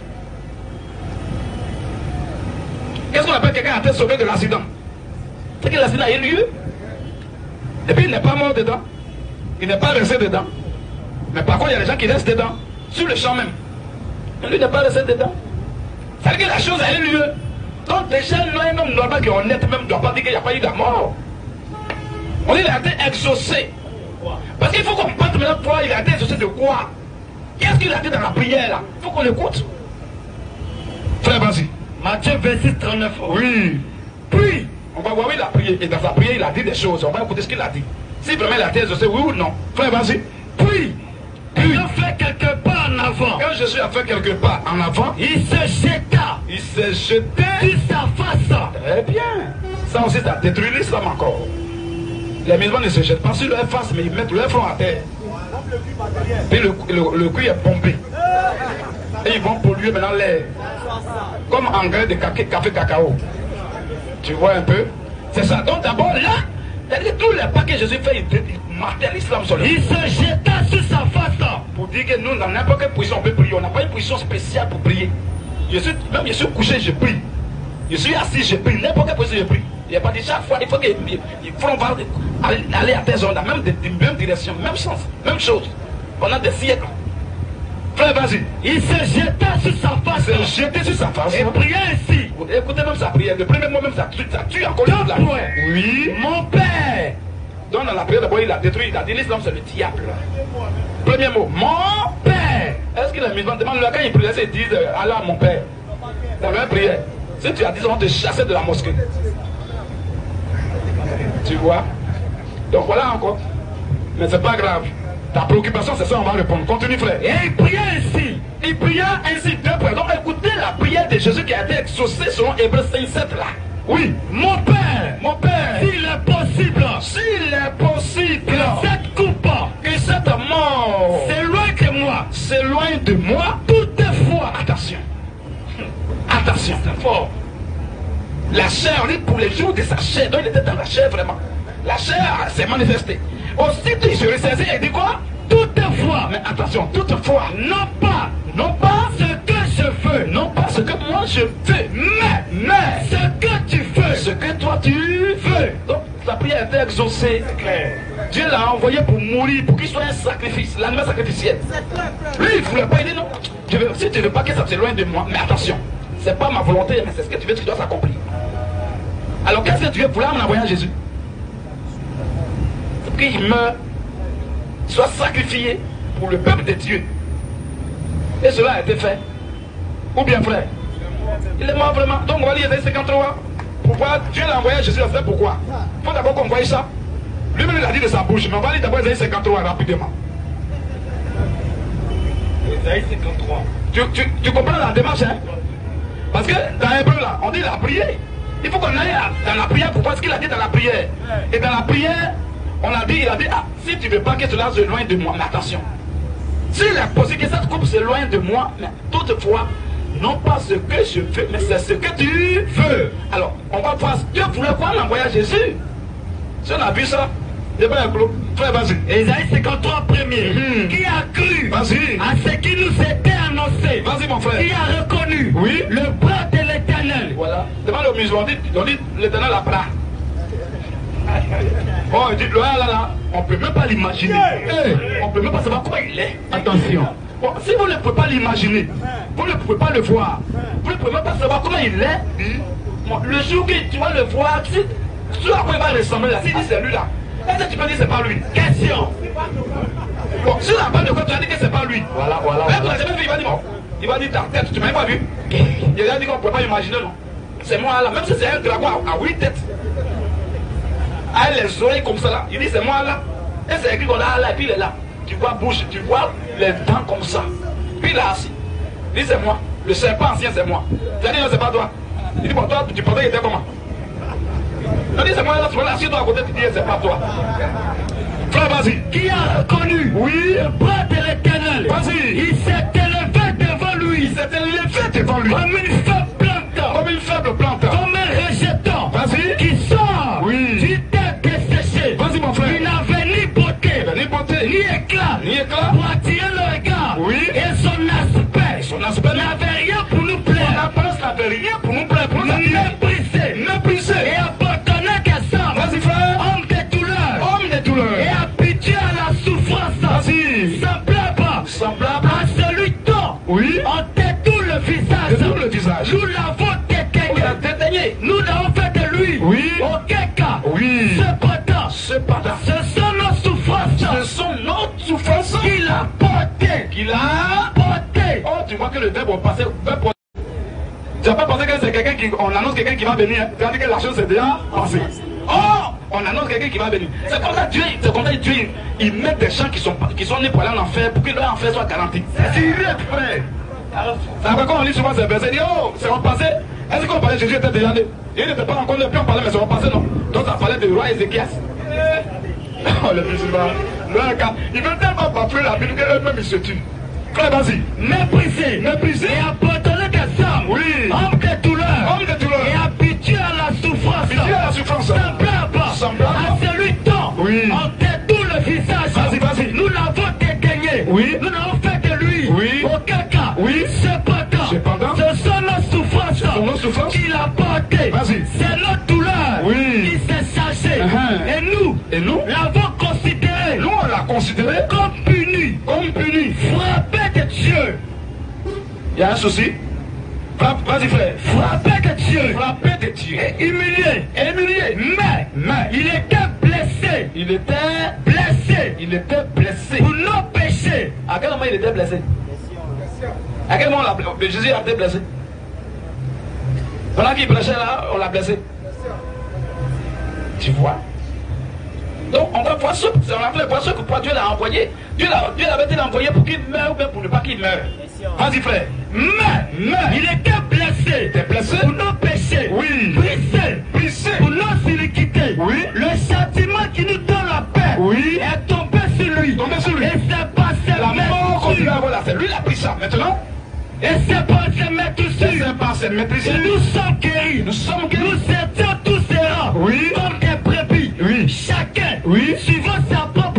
Qu'est-ce qu'on appelle quelqu'un qui a été sauvé de l'accident? C'est que l'accident a eu lieu. Et puis il n'est pas mort dedans. Il n'est pas resté dedans. Mais par contre, il y a des gens qui restent dedans. Sur le champ même. Mais lui n'est pas resté dedans. Ça veut dire que la chose a eu lieu. Donc déjà, un homme normal qui est honnête même ne doit pas dire qu'il n'y a pas eu de mort. On dit qu'il a été exaucé. Parce qu'il faut qu'on parte maintenant pour voir il a été exaucé de quoi? Qu'est-ce qu'il a dit dans la prière là? Il faut qu'on l'écoute. Frère, vas-y. Matthieu 26:39. Oui. Puis, on va voir où il a prié. Et dans sa prière, il a dit des choses. On va écouter ce qu'il a dit. Si vraiment il a été exaucé, oui ou non? Frère, vas-y. Puis, il a fait quelques pas en avant. Quand Jésus a fait quelques pas en avant, il se jeta. Il s'est jeté sur sa face. Très bien. Ça aussi, ça détruit l'islam encore. Les musulmans ne se jettent pas sur leur face, mais ils mettent leur front à terre. Puis le cuir est pompé. Et ils vont polluer maintenant l'air. Comme engrais de café cacao. Tu vois un peu? C'est ça. Donc d'abord là, c'est-à-dire tous les pas que Jésus fait, il martèle l'islam sur lui. Il se jeta sur sa face. Pour dire que nous, dans n'importe quelle position, on peut prier. On n'a pas une position spéciale pour prier. Même je suis couché, je prie. Je suis assis, je prie. N'importe quelle position, je prie. Il n'y a pas dit chaque fois, il faut que aller à tes zones, dans même direction, même sens, même chose. Pendant des siècles. Frère, vas-y. Il se jeta sur sa face. Il s'est jeté sur sa face. Et priait ainsi. Écoutez même sa prière. Le premier mot même, ça tue encore la point. Oui. Mon Père. Donc dans la prière d'abord, il a détruit. Il a dit l'islam, c'est le diable. Premier mot. Mon Père. Est-ce que les musulmans demandent quand ils prient, ils disent Allah, mon Père. Dans leur prière. Si tu as dit, on te chasser de la mosquée. Tu vois? Donc voilà encore. Mais c'est pas grave. Ta préoccupation, c'est ça, on va répondre. Continue, frère. Et il priait ainsi. Il pria ainsi deux fois. Donc écoutez la prière de Jésus qui a été exaucée selon Hébreux 5:7 là. Oui. Mon Père, s'il est possible, que cette coupe, que cette mort s'éloigne de moi toutefois. Attention. Attention, c'est fort. La chair, on est pour les jours de sa chair. Donc il était dans la chair vraiment. La chair s'est manifestée. Aussitôt il se ressaisit et dit quoi? Toutefois, mais attention, toutefois, non pas ce que je veux, non pas ce que moi je fais, mais ce que tu veux, ce que toi tu veux. Donc sa prière était exaucée. Dieu l'a envoyé pour mourir, pour qu'il soit un sacrifice, l'animal sacrificiel. Lui il ne voulait pas, il dit non, si tu ne veux pas que ça s'éloigne de moi, mais attention, c'est pas ma volonté, mais c'est ce que tu veux, tu dois s'accomplir. Alors qu'est-ce que Dieu voulait en envoyant Jésus? C'est qu'il meurt, soit sacrifié pour le peuple de Dieu. Et cela a été fait. Ou bien frère? Il est mort vraiment. Donc on va lire Ésaïe 53. Pourquoi Dieu l'a envoyé à Jésus? C'est pourquoi? Il faut d'abord qu'on voie ça. Lui-même il a dit de sa bouche. Mais on va lire d'abord Ésaïe 53 rapidement. Ésaïe 53. Tu comprends la démarche, hein? Parce que dans l'hébreu là, on dit la prière. Il faut qu'on aille dans la prière pour voir ce qu'il a dit dans la prière. Et dans la prière, il a dit, ah, si tu ne veux pas que cela se loin de moi, mais attention. S'il est possible que cette coupe se loin de moi, mais toutefois, non pas ce que je veux, mais c'est ce que tu veux. Alors, on va voir, Dieu voulait quoi l'envoyer à Jésus? Si on a vu ça, débat est clos. Frère, vas-y. Ésaïe 53 premier. Qui a cru à ce qui nous était annoncé? Vas-y, mon frère. Qui a reconnu le bras de l'Éternel? Voilà. Devant le musulman, on dit l'Éternel a bras. Oh, il dit, là, on ne peut même pas l'imaginer. On ne peut même pas savoir comment il est. Attention. Bon, si vous ne pouvez pas l'imaginer, vous ne pouvez pas le voir, vous ne pouvez même pas savoir comment il est. Bon, le jour que tu vas le voir, tu sais à quoi il va ressembler là. Si dit c'est lui là, est-ce que tu peux dire c'est pas lui? Question. Bon, sur la base de quoi tu as dit que c'est pas lui. Voilà. Là, tu l'as jamais vu, il va dire, bon, il va dire ta tête, tu m'as pas vu. Il a dit qu'on ne peut pas imaginer, non. C'est moi là, même si c'est un dragon à 8 têtes. Ah, les oreilles comme ça là. Il dit c'est moi là. Et c'est écrit qu'on a là et puis il est là. Tu vois bouche, tu vois les dents comme ça. Puis il est assis. Il dit c'est moi. Le serpent ancien c'est moi. Tu as dit non c'est pas toi. Il dit bon toi tu pensais qu'il était comment? Il dit c'est moi là, tu vois là, assieds-toi à côté, tu dis c'est pas toi. Frère vas-y. Qui a reconnu le bras de l'Éternel? Vas-y. Il s'est élevé devant lui. Il s'est élevé devant lui. Comme une faible plante. Comme une faible plante. Comme un rejeton. Vas-y. Qui sort du terre desséché. Vas-y mon frère. Il n'avait ni beauté, ni éclat, pour attirer le regard. Et son aspect n'avait rien pour nous plaire. Son apparence n'avait rien pour nous plaire. Pour nous méprisé. Et abandonné qu'à ça. Vas-y frère. Homme de douleur. Et habitué à la souffrance. Vas-y. Semblable à celui dont on détourne le visage. Nous l'avons dédaigné. Nous l'avons fait de lui. Aucun cas. Cependant, ce sont nos souffrances. Qu'il a porté. Oh, tu vois que le verbe passé. Tu n'as pas pensé que c'est quelqu'un qui. On annonce quelqu'un qui va venir. Tu as dit que la chose est déjà passée. Oh, on annonce quelqu'un qui va venir. C'est comme ça Dieu, il met des gens qui sont nés pour aller en enfer pour que leur enfer soit garanti. C'est sérieux, frère. C'est après quand on lit souvent ces versets, on dit oh, c'est repassé. Est-ce qu'on parlait de Jésus était déjà né? Il n'était pas encore né, puis on parlait, mais c'est repassé, non? Donc ça parlait du roi Ézéchias. Oh, les musulmans. Ils veulent tellement bafouer la Bible qu'eux-mêmes ils se tuent. Frère, vas-y. Méprisé. Et abandonné des hommes. Homme de douleur. Et habitué à la souffrance. Semblable à celui dont on détourne le visage. Vas-y. Nous l'avons dédaigné. Nous l'avons fait de lui. Aucun cas. Cependant, ce sont nos souffrances qu'il a portées. C'est notre douleur qui s'est chargée. Et nous l'avons considéré. Nous on l'a considéré comme puni. Frappé de Dieu. Il y a un souci. Vas-y frère. Frappé de Dieu. Et humilié. Mais il était blessé. Pour nos péchés. À quel moment il était blessé? À quel moment Jésus a été blessé? Pendant qu'il prêchait là, on l'a blessé. Tu vois? Donc on va voir ce que Dieu l'a envoyé. Dieu l'avait envoyé pour qu'il meure ou bien pour ne pas qu'il meure. Vas-y frère. Mais il était blessé. Pour nos péchés. Brisé. Pour nos iniquités. Le châtiment qui nous donne la paix est tombé sur lui. Et c'est pas la mort qu'on lui a volé. C'est lui qui a pris ça. Maintenant. Et c'est pas se mettre dessus. Nous sommes guéris. Nous étions tous errants. Comme des brebis. Chacun suivant sa propre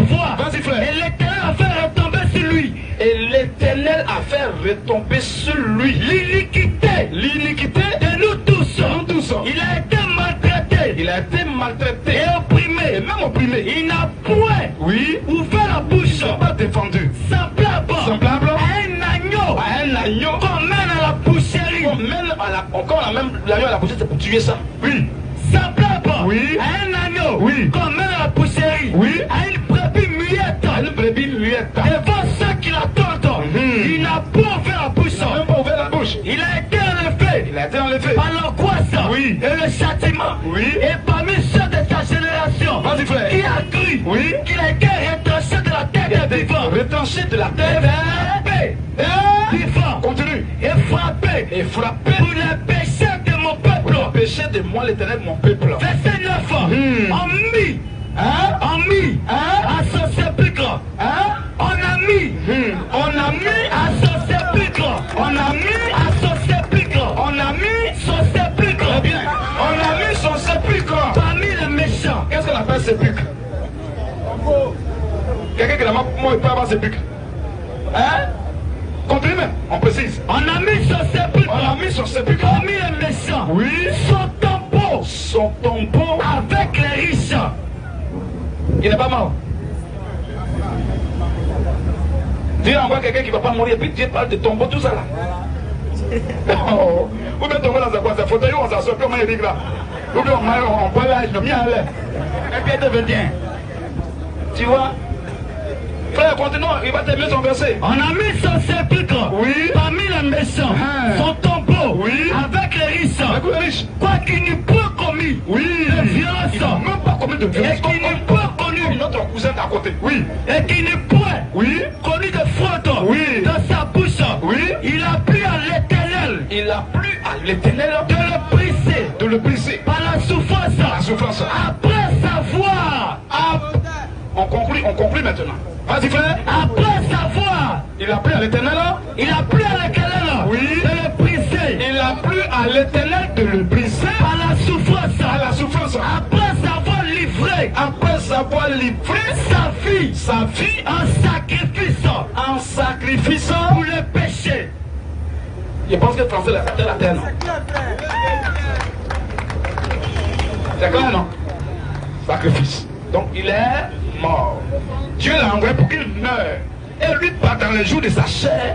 tombé sur lui. L'iniquité de nous tous. Il a été maltraité. Il a été maltraité. Et opprimé. Et même opprimé. Il n'a point ouvert la bouche. Il n'a pas défendu. Semblable À un agneau. Qu'on mène à la boucherie. Encore l'agneau à la boucherie, c'est pour tuer ça. Oui. Semblable à un agneau. Qu'on mène à la boucherie. À une brebis muette. Devant ceux qui l'attendent. Il n'a pas ouvert la bouche. Il n'a même pas ouvert la bouche. Il a été enlevé. Par l'angoisse et le châtiment. Et parmi ceux de sa génération. Vas-y, frère. Qui a cru qu'il a été retranché de la terre des vivants. Retranché de la terre. Vivant. Continue. Et frappé. Pour les péchés de mon peuple. Pour les péchés de moi, l'Éternel, mon peuple. Verset 9. On mis à son sépulcre. On a mis à son sépulcre. On a mis à son sépulcre. On a mis son sépulcre. Très bien. On a mis son sépulcre. Parmi les méchants. Qu'est-ce qu'on appelle sépulcre? Quelqu'un qui n'a pas moi, il peut avoir sépulcre. Continue même, on précise. On a mis son sépulcre. On a mis son sépulcre. Parmi les méchants. Son tombeau. Avec les riches. Il n'est pas mort. Dieu envoie quelqu'un qui ne va pas mourir, et puis Dieu parle de tombeau, tout ça là. Ou bien tomber dans un fauteuil, on s'assoit, puis on met les là. Ou bien on voit là, il n'a bien l'air. Et puis il devient. Tu vois? Frère, continuons, il va terminer son verset. On a mis son sépulcre parmi les méchants, son tombeau avec les riches. Avec les riches. Quoi qu'il n'eût pas commis de violence. Il n'a même pas commis de violence. Et qu'il n'eût pas connu notre cousin d'à côté. Et qu'il n'eût point connu de faute dans sa bouche. Il a plu à l'Éternel. Il a plu à l'Éternel de le briser. Par la souffrance. Après savoir. On conclut maintenant. Vas-y frère. Après savoir. Il a plu à l'Éternel. Il a plu à l'Éternel de le briser. Il a plu à l'Éternel de le briser. Par la souffrance. Après savoir livrer sa vie en sacrifice pour le péché. Je pense que le français l'a fait la terre, non? C'est clair, non? Sacrifice. Donc il est mort. Dieu l'a envoyé pour qu'il meure. Et lui, pas dans les jours de sa chair,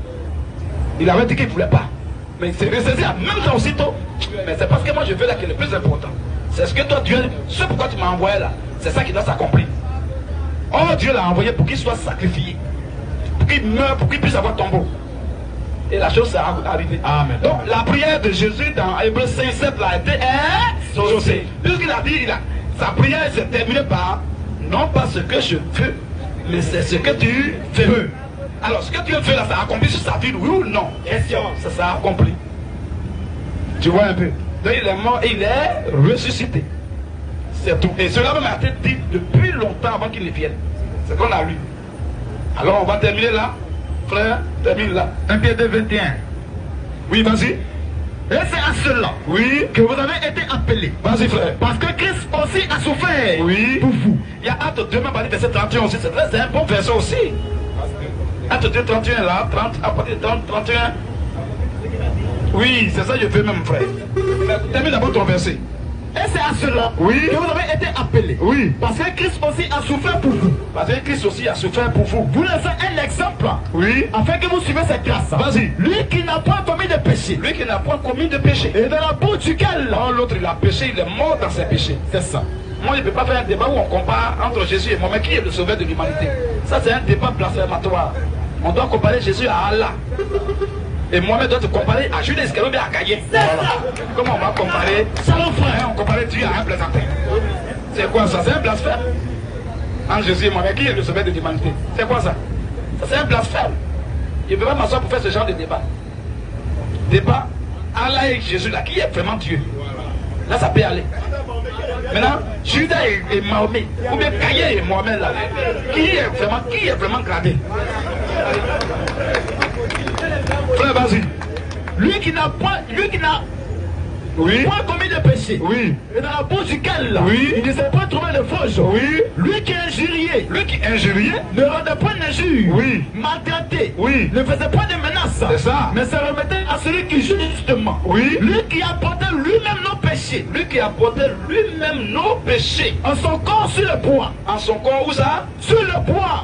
il avait dit qu'il ne voulait pas. Mais il s'est ressaisi en même temps aussitôt. Mais c'est parce que moi je veux là qui est le plus important. C'est ce que toi, Dieu, ce pourquoi tu m'as envoyé là, c'est ça qui doit s'accomplir. Oh, Dieu l'a envoyé pour qu'il soit sacrifié. Pour qu'il meure, pour qu'il puisse avoir tombeau. Et la chose s'est arrivée. Amen. Donc la prière de Jésus dans Hébreux 5:7 a été exaucée. Puisqu'il a dit, sa prière s'est terminée par non pas ce que je veux, mais c'est ce que tu veux. Alors ce que tu veux là, ça a accompli sur sa vie, oui ou non? Question. Ça s'est accompli. Tu vois un peu. Donc il est mort et il est ressuscité. C'est tout. Et cela même a été dit depuis longtemps avant qu'il ne vienne. C'est ce qu'on a lu. Alors on va terminer là. Frère, termine là. 1 Pierre 2, 21. Oui, vas-y. Et c'est à cela que vous avez été appelés. Vas-y, frère. Parce que Christ aussi a souffert pour vous. Il y a Acte 2, même verset 31 aussi. C'est un bon verset aussi. Acte 2, 31 là. 30, à partir de 30, 31. Oui, c'est ça que je veux même, frère. Termine d'abord ton verset. Et c'est à cela que vous avez été appelés. Parce que Christ aussi a souffert pour vous. Parce que Christ aussi a souffert pour vous. Vous laissez un exemple. Afin que vous suivez cette grâce. Vas-y. Lui qui n'a pas commis de péché. Lui qui n'a pas commis de péché. Et dans la bouche duquel l'autre il a péché, il est mort dans ses péchés. C'est ça. Moi je ne peux pas faire un débat où on compare entre Jésus et moi. Mais qui est le sauveur de l'humanité? Ça c'est un débat blasphématoire. On doit comparer Jésus à Allah. Et Mohamed doit te comparer à Judas Iscariote et à Caïn. Voilà. Comment on va comparer? Salon frère. On compare Dieu à un plaisantin. C'est quoi ça? C'est un blasphème. En Jésus et Mohamed, qui est le sauveur de l'humanité? C'est quoi ça? Ça c'est un blasphème. Je ne peux pas m'asseoir pour faire ce genre de débat. Débat, Allah et Jésus là, qui est vraiment Dieu? Là ça peut aller. Maintenant, Judas et Mahomet, ou bien Caïn et Mohamed là, qui est vraiment gradé? Frère, vas-y. Lui qui n'a point commis de péché. Et dans la bouche duquel il ne s'est pas trouvé de fauche. Lui qui injuriait. Lui qui injuriait ne rendait point d'injure. Maltraité. Ne faisait pas de menaces. Christ. C'est ça. Mais se remettait à celui qui joue justement. Oui. Lui qui a porté lui-même nos péchés. Lui qui a porté lui-même nos péchés. En son corps sur le bois. En son corps, où ça? Sur le bois.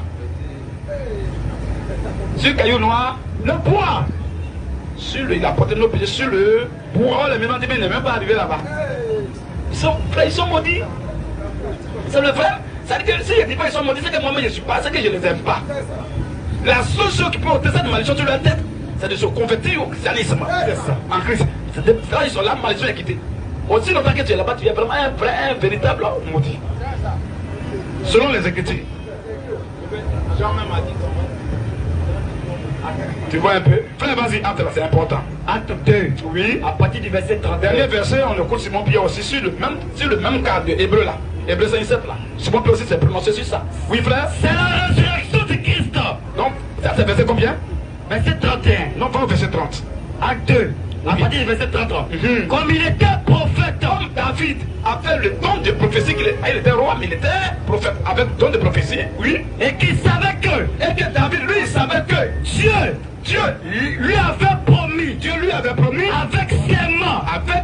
Sur le caillou noir. Le bois. Il a porté nos péchés sur le bois. Oh, les mémans disent, mais il n'est même pas arrivé là-bas. Ils sont maudits. C'est le vrai. Ça veut dire que si je dis pas qu'ils sont maudits, c'est que moi-même je ne suis pas, c'est que je ne les aime pas. La seule chose qui peut ôter cette malédiction sur leur tête, c'est de se convertir au christianisme. C'est ça. En Christ. Là, ils sont là, malédiction est quittée. Aussi longtemps que tu es là-bas, tu es vraiment un véritable maudit. Selon les Écritures. Jean-même a dit. Tu vois un peu? Frère, vas-y, acte là, c'est important. Acte 2. Oui. À partir du verset 30. Dernier verset, on écoute Simon Pierre aussi sur le même cas de Hébreu là. Hébreu 5-7 là. Simon Pierre aussi s'est prononcé sur ça. Oui, frère? C'est la résurrection de Christ. Donc, ça c'est verset combien? Verset 31. Non, pas au verset 30. Acte 2. À partir du verset 33. Comme il était prophète. Comme David avait le don de prophétie, il était roi, mais il était prophète avec le don de prophétie. Oui. Et qu'il savait que. Et que David, lui, il savait que Dieu lui avait promis. Dieu lui avait promis Avec serment.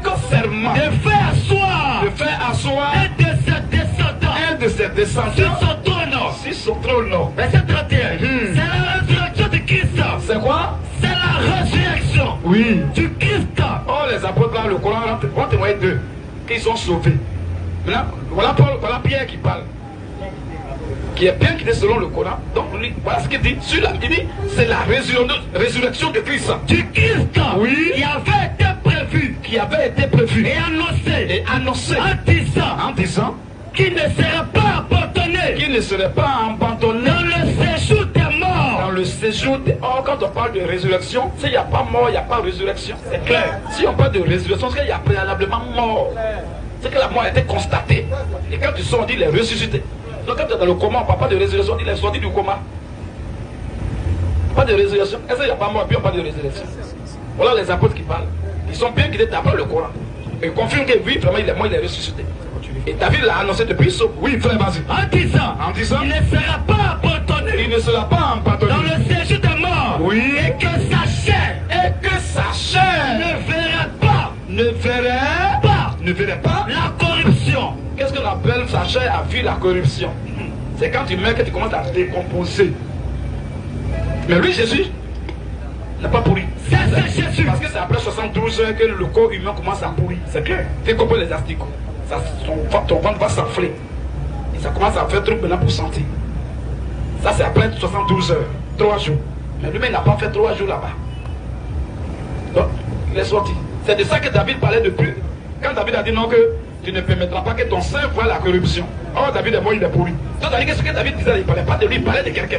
De faire asseoir. Un de ses descendants. Sur son trône. Verset 31. C'est la résurrection de Christ. C'est quoi? C'est la résurrection. Oui. Du Christ. Oh, les apôtres là, le Coran vont témoigner d'eux, qu'ils sont sauvés. Maintenant, voilà Pierre qui parle. Qui est bien quitté selon le Coran. Donc, lui, voilà ce qu'il dit. Sur la Bible, c'est la résurrection de Christ. Du Christ. Oui. Qui avait été prévu. Et annoncé. En disant. Qui ne serait pas abandonné. Dans le séjour des morts. Dans le séjour des morts. Quand on parle de résurrection, s'il n'y a pas mort, il n'y a pas résurrection. C'est clair. Si on parle de résurrection, c'est qu'il y a préalablement mort. C'est que la mort a été constatée. Et quand tu sors, on dit il est ressuscité. Donc quand tu es dans le coma, on ne parle pas de résurrection, il est sorti du coma. Pas de résurrection. Est-ce qu'il n'y a pas mort, puis on parle de résurrection? Voilà les apôtres qui parlent. Ils sont bien guidés d'après le Coran. Et ils confirment que oui, vraiment il est mort, il est ressuscité. Et David l'a annoncé depuis ce. Oui, frère, vas-y. En disant, il ne sera pas abandonné. Il ne sera pas abandonné. Dans le séjour des morts. Oui. Et que sa chair ne verrait pas la corruption. Qu'est-ce qu'on appelle sa chair a vu la corruption? C'est quand tu meurs que tu commences à décomposer. Mais lui, Jésus, n'a pas pourri. C'est Jésus. Parce que c'est après 72 heures que le corps humain commence à pourrir. C'est clair. Tu comprends les asticots. Ton ventre va s'enfler. Et ça commence à faire trop maintenant pour sentir. Ça, c'est après 72 heures. 3 jours. Mais lui-même, il n'a pas fait 3 jours là-bas. Donc, il est sorti. C'est de ça que David parlait depuis. Quand David a dit non, que tu ne permettras pas que ton sein voie la corruption. Oh, David est mort, il est pourri. Donc, que ce que David disait, il ne parlait pas de lui, il parlait de quelqu'un.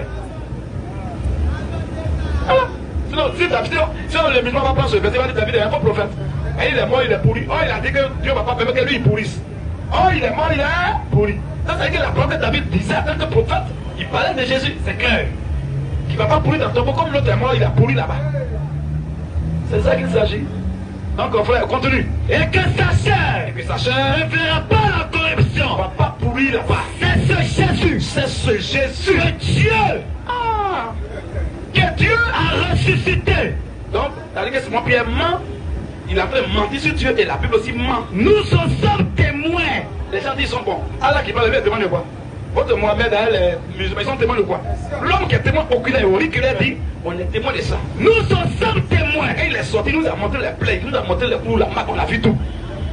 Voilà. Sinon, sinon les musulmans vont prendre ce verset, il va dire David est un faux prophète. Et il est mort, il est pourri. Oh, il a dit que Dieu ne va pas permettre que lui il pourrisse. Oh, il est mort, il est pourri. Ça veut dire que la parole que David disait en tant que prophète, il parlait de Jésus, c'est clair. Qui ne va pas pourrir dans ton corps comme l'autre est mort, il a pourri là-bas. C'est ça qu'il s'agit. Donc, frère, continue. Et que sa chair ne verra pas la corruption. Ne va pas pourrir là-bas. C'est ce Jésus. C'est ce Jésus. Que Dieu. Que Dieu a ressuscité. Donc, c'est-à-dire que Simon Pierre ment. Il a fait mentir sur Dieu et la Bible aussi ment. Nous en sommes témoins. Les gens disent sont bons. Allah qui parle, il demande quoi? Votre Mohamed, les musulmans, ils sont témoins de quoi? L'homme qui est témoin oculaire, il a dit, on est témoin de ça. Nous en sommes témoins. Et il est sorti, il nous a montré les plaies, il nous a montré les coups, la marque, on a vu tout.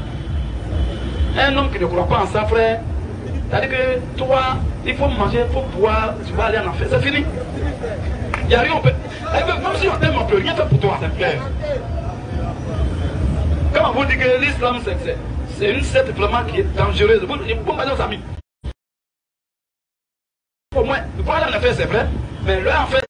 Un homme qui ne croit pas en ça, frère, c'est-à-dire que toi, il faut manger, il faut boire, tu vas aller en enfer, c'est fini. Il n'y a rien, on peut. Même si on t'aime, on ne peut rien faire pour toi, c'est clair. Quand on vous dit que l'islam, c'est une secte vraiment qui est dangereuse, vous m'avez aux amis. Au moins, voilà en effet, c'est vrai, mais là, en fait,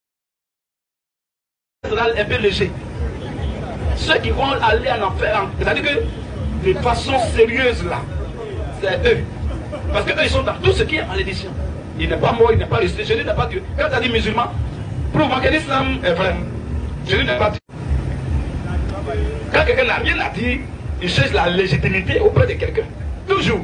c'est un peu léger. Ceux qui vont aller en enfer, c'est-à-dire que de façon sérieuse là, c'est eux. Parce qu'eux, ils sont dans tout ce qui est malédiction. Il n'est pas mort, il n'est pas resté, Jésus n'est pas Dieu. Quand tu as dit musulman, prouve-moi que l'islam est vrai. Jésus n'est pas Dieu. Quand quelqu'un n'a rien à dire, il cherche la légitimité auprès de quelqu'un. Toujours.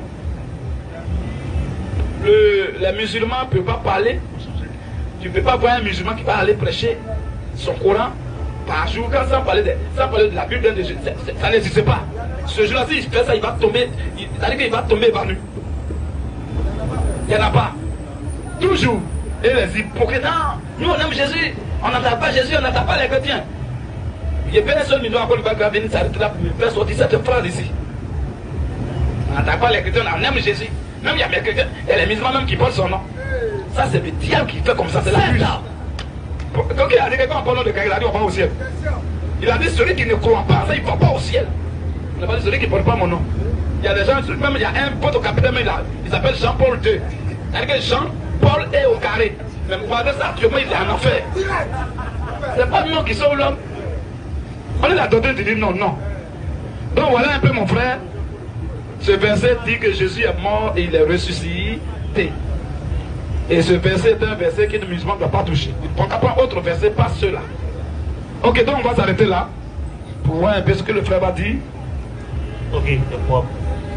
Les musulmans ne peuvent pas parler. Tu ne peux pas voir un musulman qui va aller prêcher son Coran par jour, sans parler de la Bible de Jésus, ça n'existe pas. Ce jour-là, s'il fait ça, il va tomber, c'est-à-dire qu'il va tomber évanoui. Il n'y en a pas. Toujours. Et les hypocrites, non, nous on aime Jésus, on n'attaque pas Jésus, on n'attaque pas les chrétiens. Il y a bien un seul million encore, il va venir s'arrêter là pour me faire sortir cette phrase ici. On n'attaque pas les chrétiens, on aime Jésus. Même il y a mes chrétiens, il y a les musulmans même qui portent son nom. Ça c'est le diable qui fait comme ça, c'est la buse. Quand il a dit quelqu'un en parlant de quelqu'un, il a dit on va au ciel. Il a dit celui qui ne croit pas, ça il ne va pas au ciel. Il n'a pas dit celui qui ne porte pas mon nom. Il y a des gens, même il y a un pote au capitaine, il s'appelle Jean-Paul II. C'est-à-dire que Jean-Paul est au carré. Mais malgré ça, actuellement il est en enfer. C'est pas nous qui sommes l'homme. On est la doctrine qui dit non, non. Donc voilà un peu mon frère. Ce verset dit que Jésus est mort et il est ressuscité. Et ce verset est un verset que le musulman ne doit pas toucher. Il ne prendra pas autre verset, pas ceux-là. Ok, donc on va s'arrêter là. Pour voir un peu ce que le frère va dire. Ok, c'est propre.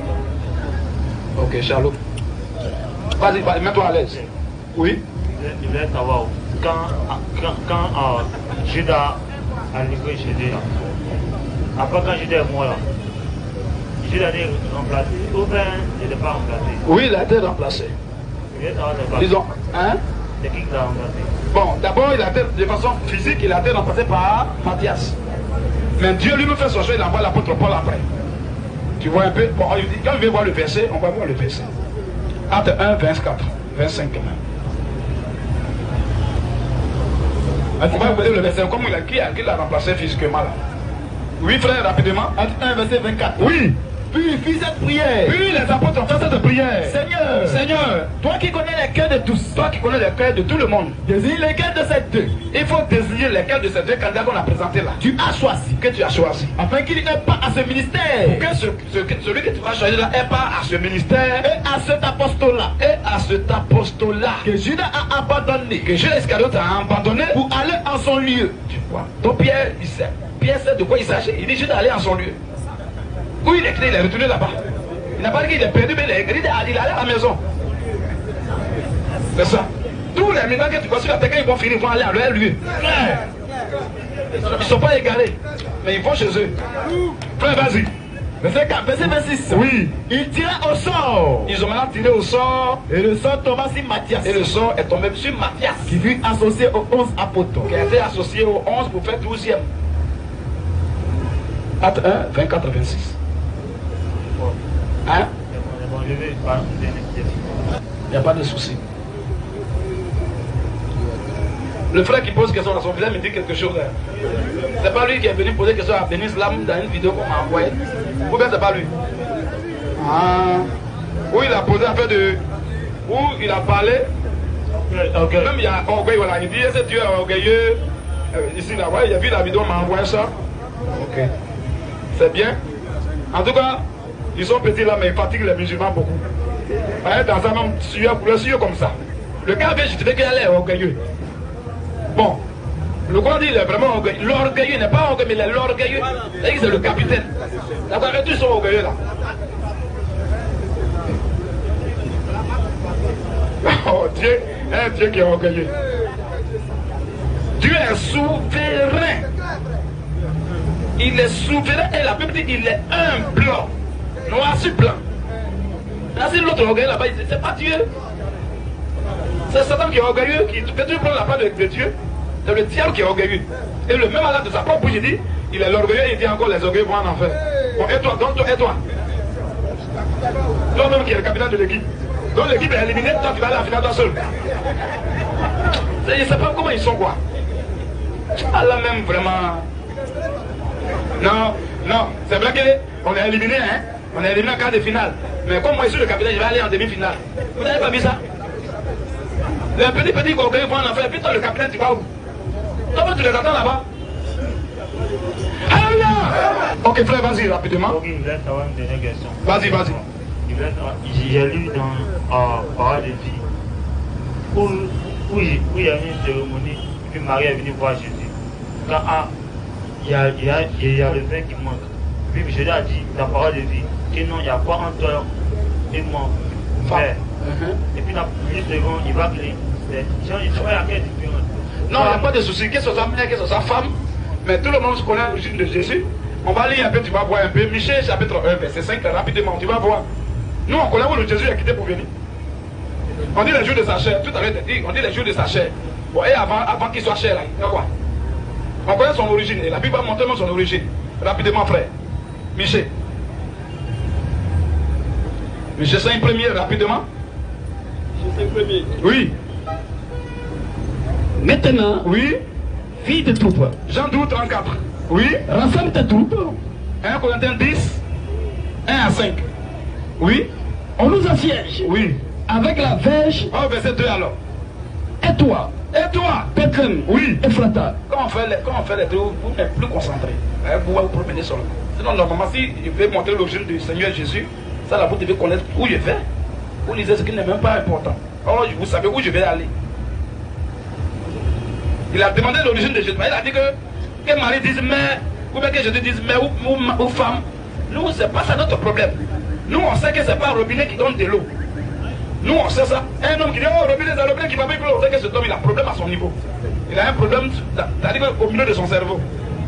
Ok, Charlot. Vas-y, mets-toi à l'aise. Oui. Je voulais savoir, quand Judas a livré Jésus, après quand Judas est mort là, Judas est remplacé, ou bien il n'est pas remplacé? Oui, il a été remplacé. Disons, hein? C'est qui l'a remplacé? Bon, d'abord, il a été, de façon physique, il a été remplacé par Matthias. Mais Dieu lui me fait son choix, il envoie l'apôtre Paul après. Tu vois un peu? Bon, quand je vais voir le verset, on va voir le verset. Acte 1, 24, 25 quand même. On va voir le verset, comme qui l'a remplacé physiquement là. Oui, frère, rapidement. Acte 1, verset 24. Oui. Puis il fit cette prière. Puis les apôtres ont fait cette prière. Seigneur, Seigneur, toi qui connais les cœurs de tous, toi qui connais les cœurs de tout le monde, désigne lesquels de ces deux. il faut désigner lesquels de ces deux candidats qu'on a présentés là. Tu as choisi. Que tu as choisi. Afin qu'il n'ait pas à ce ministère. Pour que celui que tu vas choisir là n'ait pas à ce ministère Et à cet apostolat. et à cet apostolat Que Judas a abandonné. que Judas Iscariote a abandonné. Pour aller en son lieu. Tu vois. Donc Pierre, Pierre sait de quoi il s'agit. Il dit Judas allait en son lieu. Où il est créé, il est retourné là-bas. Il n'a pas dit qu'il est perdu, mais il est allé à la maison. C'est ça. Tous les militaires que tu vois sur la terre, quand ils vont finir, ils vont aller à leur lieu. Frère, ils ne sont pas égarés, mais ils vont chez eux. Frère, vas-y. Verset 26. Oui. Il tira au sort. Ils ont maintenant tiré au sort. Et le sort tomba sur Matthias. Et le sort est tombé sur Matthias. Qui fut associé aux 11 apôtres. Qui a été associé aux 11 pour faire 12e. Acte 1, 24 à 26. Hein? Il n'y a pas de souci. Le frère qui pose question à son frère me dit quelque chose. C'est pas lui qui est venu poser question à Bénis Lam dans une vidéo qu'on m'a envoyée. Ou bien c'est pas lui? Ah. Où il a posé un peu de. Où il a parlé. Okay. Même il y a orgueil, voilà. Il dit ce Dieu est orgueilleux. Ici, là, ouais, il a vu la vidéo, on m'a envoyé ça. Ok. C'est bien. En tout cas, ils sont petits là, mais ils fatiguent les musulmans beaucoup. Dans sa même sueur comme ça. Le gars vient justifier qu'il est orgueilleux. Bon, le Coran dit il est vraiment orgueilleux. L'orgueilleux n'est pas orgueilleux, mais il est l'orgueilleux. C'est le capitaine. D'accord, tous sont orgueilleux là. Oh Dieu, un Dieu qui est orgueilleux. Dieu est souverain. Il est souverain et la Bible dit il est un blanc. Noir sur blanc. Là, c'est l'autre orgueilleux là-bas, c'est pas Dieu. C'est Satan qui est orgueilleux, que tu prends la part de Dieu. C'est le diable qui est orgueilleux. Et le même malade de sa propre bouche, il dit, il est l'orgueilleux, il dit encore les orgueilleux vont en enfer. Bon, et toi, donc toi, et toi. Toi-même qui es le capitaine de l'équipe. Donc l'équipe est éliminée, toi tu vas aller à la finale toi seul. Je ne sais pas comment ils sont quoi. Ah là même vraiment. Non, non, c'est vrai qu'on est éliminé, hein. On est éliminé en quart de finale. Mais comme moi je suis le capitaine, je vais aller en demi-finale. Vous n'avez pas vu ça? Les petits orgueilleux vont en enfer, et puis toi le capitaine, tu vas où? Toi tu les attends là-bas. Alléluia! Ok frère, vas-y rapidement. Ok, je voulais savoir une dernière question. Vas-y, vas-y. J'ai lu dans Parole de vie où il y a une cérémonie, puis Marie est venue voir Jésus. Quand il y a le vin qui manque. Puis Jésus a dit dans Parole de vie que non, il n'y a pas entre toi et moi, frère. Et puis dans une seconde, il va crier. Il n'y a quelle différence? Non, il n'y a pas de souci. Que ce soit mère, que ce soit femme, Mais tout le monde connaît l'origine de Jésus. On va lire un peu, tu vas voir un peu. Michée chapitre 1, verset 5, rapidement, tu vas voir. Nous, on connaît où le Jésus a quitté pour venir. On dit les jours de sa chair. Tout à l'heure, on dit les jours de sa chair. Bon, et avant qu'il soit chair, là, il y a quoi? On connaît son origine. Et la Bible va montrer son origine. Rapidement, frère. Michée. Michée 5 premier, rapidement. Michée 5 premier. Oui. Maintenant, Oui. fille de troupes, Jean 12, 34. Oui. rassemble tes troupes. 1 Corinthiens 10, 1 à 5. Oui. On nous assiège Oui. avec la verge. Oh, verset 2 alors. Et toi, Et toi? Bethléem, Oui. Ephrata, Quand on fait les deux, vous n'êtes plus concentré. Vous pouvez vous promener seulement. Sinon, normalement, si je vais montrer l'origine du Seigneur Jésus, ça là, vous devez connaître où je vais. Vous lisez ce qui n'est même pas important. Oh, vous savez où je vais aller. Il a demandé l'origine de Jésus. Il a dit que Marie dise mais, ou bien que Jésus dise mais ou femme. Nous, c'est pas ça notre problème. Nous, on sait que c'est pas un robinet qui donne de l'eau. Nous, on sait ça. Un homme qui dit oh, robinet, c'est un robinet qui va bien, on sait que cet homme, il a un problème à son niveau. Il a un problème, c'est-à-dire au milieu de son cerveau.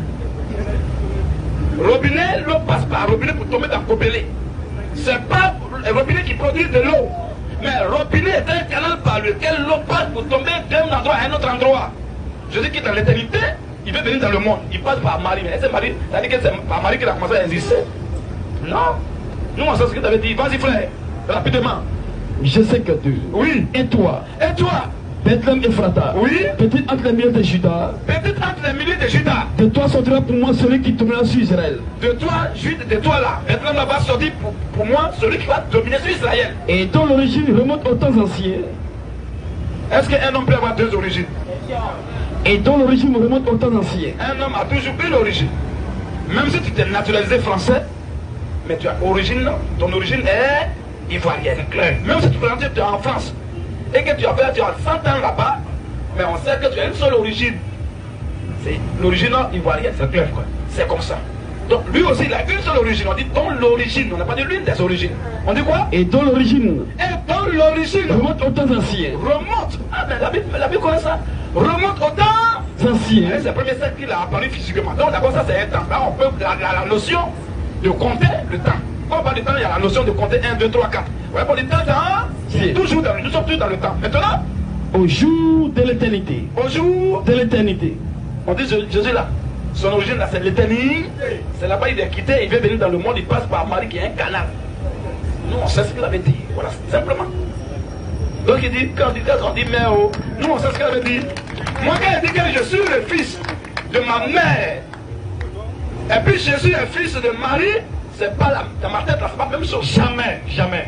Robinet, l'eau passe par robinet pour tomber dans le copélé. C'est pas un robinet qui produit de l'eau. Mais robinet est un canal par lequel l'eau passe pour tomber d'un endroit à un autre endroit. Je dis qu'il est dans l'éternité, il veut venir dans le monde. Il passe par Marie. Mais c'est Marie, c'est-à-dire que c'est par Marie qu'il a commencé à exister. Non. Nous, on sait ce que tu avais dit. Vas-y, frère, rapidement. je sais que tu. Oui. Et toi, Et toi? Bethléem Ephrata, Oui. petite entre les milieux de Judas, Peut-être entre les milliers de Judas. de toi sortira pour moi celui qui tombera sur Israël. De toi, Jude, de toi là. Bethléem là va sortir pour moi celui qui va dominer sur Israël. Et dont l'origine remonte aux temps anciens. Est-ce qu'un homme peut avoir deux origines? Et dont l'origine remonte aux temps anciens. Un homme a toujours une origine. Même si tu t'es naturalisé français, mais tu as origine, ton origine est ivoirienne. Même si tu es en France et que tu as 100 ans là-bas, mais on sait que tu as une seule origine. C'est l'origine ivoirienne, c'est clair quoi. C'est comme ça. Donc lui aussi il a une seule origine. On dit dans l'origine, on n'a pas dit l'une des origines. On dit quoi? Et dont l'origine Et dans l'origine remonte aux temps anciens. remonte. Ah mais la Bible connaît ça. Remonte au temps. Anciens. C'est le premier siècle qu'il a apparu physiquement. Donc d'abord ça c'est un temps. Là on peut la notion de compter le temps. Quand on parle du temps, il y a la notion de compter 1, 2, 3, 4. Ouais, pour le temps, c'est toujours nous sommes tous dans le temps. Maintenant, Au jour de l'éternité. au jour, De l'éternité. on dit Jésus là, son origine là c'est l'éternité. C'est là-bas il est quitté, il veut venir dans le monde, il passe par Marie qui est un canal. Nous on sait ce qu'il avait dit. Voilà, simplement. Donc il dit, quand on dit mère, nous on sait ce qu'il avait dit. Moi quand il dit que je suis le fils de ma mère, et puis Jésus est fils de Marie, c'est pas dans ma tête là, c'est pas la même chose. Jamais, jamais.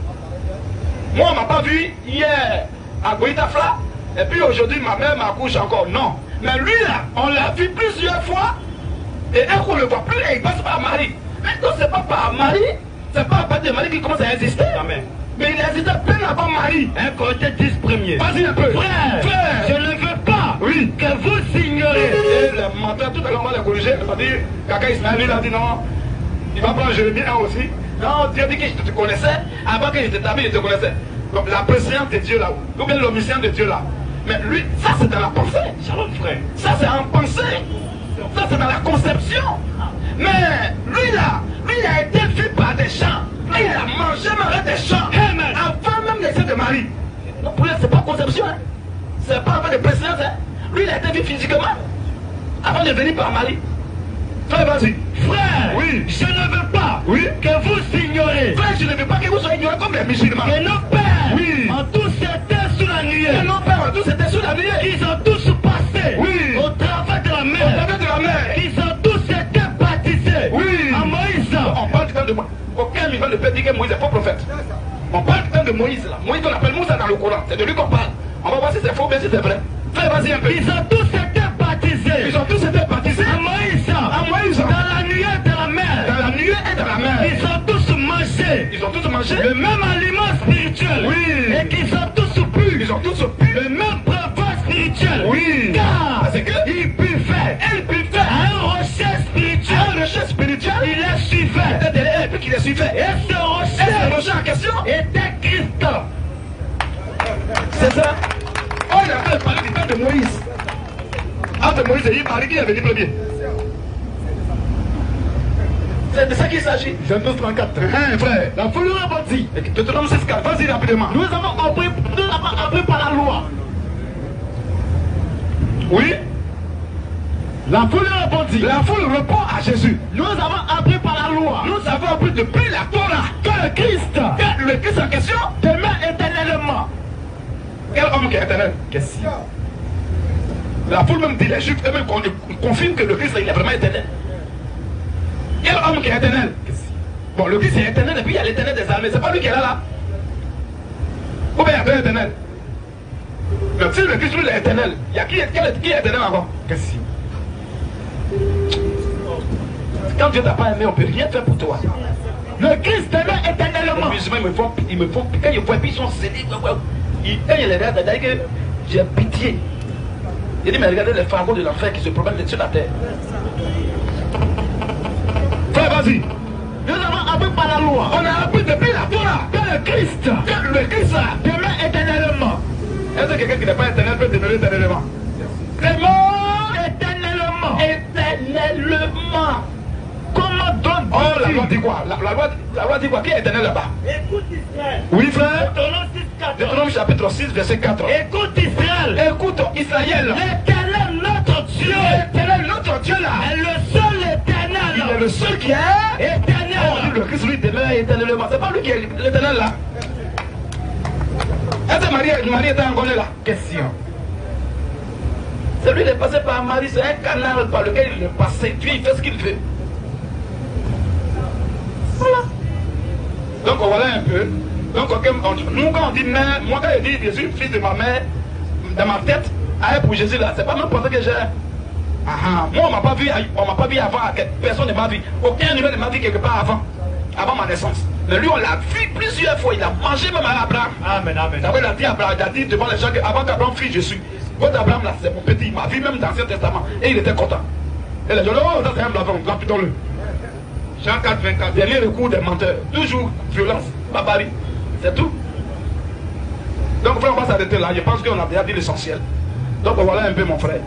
Moi on m'a pas vu hier à Goïtafla, et puis aujourd'hui ma mère m'accouche encore. Non. Mais lui là, on l'a vu plusieurs fois, et un coup on le voit plus, et il passe par Marie. Mais donc c'est pas par Marie, c'est pas à partir de Marie qu'il commence à exister. Jamais. Mais il existait bien avant Marie. 1 Corinthiens 10 premier. Vas-y un peu. Frère, Frère. je ne veux pas Oui. que vous ignorez. Et le menteur, tout à l'heure on va le corriger. C'est-à-dire, Kaka Ismaël, lui il a dit non. Il va prendre Jérémie 1 aussi. Non, Dieu dit que je te connaissais. Avant que je t'établisse, je te connaissais. Donc la préscience de Dieu là, ou bien l'omniscient de Dieu là. Mais lui, ça c'est dans la pensée. Shalom frère. Ça c'est en pensée. Ça c'est dans la conception. Mais lui là, lui il a été vu par des gens. Lui il a mangé avec des gens. Amen. Avant même l'essai de Marie. Non, pour lui c'est pas conception. Hein. C'est pas avant de préscience. Hein. Lui il a été vu physiquement. Avant de venir par Marie. Frère, vas-y. Frère, Oui. je ne veux pas Oui. que vous ignorez Frère, je ne veux pas que vous soyez ignorés comme les musulmans. que nos pères Oui. ont tous été sous la nuée. Et nos pères, tous étaient sous la nuée. Ils ont tous passé Oui. au travers de la Au mer. travers de la mer. Ils ont tous été baptisés Oui. en Moïse. On parle du temps de Moïse. Aucun vivant ne peut dire que Moïse n'est pas prophète. On parle du temps de Moïse là. Moïse qu'on appelle Moussa dans le Coran. C'est de lui qu'on parle. On va voir si c'est faux ou bien si c'est vrai. Frère, vas-y un peu. Ils ont tous été baptisés Ils ont tous été baptisés en Moïse. en Moïse. Dans la nuée de la mer. Dans la nuée et dans la mer. Ils ont tous mangé Ils ont tous mangé. le même aliment spirituel. Oui. Et qu'ils ont tous bu Ils ont tous pu. le même breuvage spirituel. Oui. Car Parce que ils buvaient elle buffait un rocher spirituel. un rocher spirituel. Il les suivait. C'était derrière et puis qui les suivait. Et ce Et ce rocher rocher en question, était Christ. c'est ça. Oh, il a parlé du temps de Moïse. Entre Moïse et Marie, qui est venu premier? C'est de ça qu'il s'agit. Genèse 34. Hein, frère. La foule répondit. Deutéronome 6.4. Vas-y rapidement. Nous avons appris par la loi. Oui. La foule répondit. La foule répond à Jésus. Nous avons appris par la loi. Nous avons appris depuis la Torah Que le Christ que le Christ en question demeure éternellement. Quel homme qui est éternel? Qu'est-ce que La foule même dit, les Juifs eux-mêmes confirment que le Christ il est vraiment éternel. Quel homme qui est éternel? Bon, le Christ est éternel et puis il y a l'éternel des armées. C'est pas lui qui est là. Ou bien il y a deux éternels. Mais si le Christ lui est éternel, il y a qui est éternel encore? Qu'est-ce que Quand Dieu t'a pas aimé, on ne peut rien faire pour toi. Le Christ demeure éternellement. Les musulmans, ils me font, quand ils voient, puis ils sont scellés. Quand ils les regardent, c'est-à-dire que j'ai pitié. Il dit, mais regardez les fantômes de l'enfer qui se promènent sur la terre. Frère, vas-y. Nous avons appris par la loi. On a appris depuis la Torah Que le Christ demeure éternellement. Est-ce que quelqu'un qui n'est pas éternel peut demeurer éternellement? Demeure éternellement. Éternellement. Comment donc Oh, la loi dit quoi? La loi dit quoi? Qui est éternel là-bas? Écoute Israël. Oui, frère. Deutéronome 6.14. Deutéronome chapitre 6, verset 4. Écoute Israël. Écoute, Israël. L'éternel notre Dieu L'éternel, notre Dieu là. est le seul éternel. Il est le seul qui est Éternel. On dit le Christ lui demeure éternellement. C'est pas lui qui est l'éternel là. Est-ce que Marie était engolée là? Question. C'est lui qui est passé par Marie, c'est un canal par lequel il est passé. Dieu il fait ce qu'il veut. Voilà. Donc voilà un peu. Donc nous quand on dit mère, moi quand je dis Jésus, fils de ma mère, dans ma tête, aïe pour Jésus là, c'est pas même pour ça que j'ai. Moi on m'a pas vu avant, personne ne m'a vu. Aucun humain ne m'a vu quelque part avant ma naissance. Mais lui on l'a vu plusieurs fois, il a mangé même à Abraham. Amen, amen. D'abord il a dit à Abraham, il a dit devant les gens qu'avant qu'Abraham fût je suis. Votre Abraham là c'est mon petit, il m'a vu même dans l'Ancien Testament. Et il était content. Et les gens, oh ça c'est un blasphème, lapidons-le. Jean 4, 24. Dernier recours des menteurs. Toujours violence, barbarie. C'est tout. Donc frère, on va s'arrêter là. Je pense qu'on a déjà dit l'essentiel. Donc voilà un peu mon frère.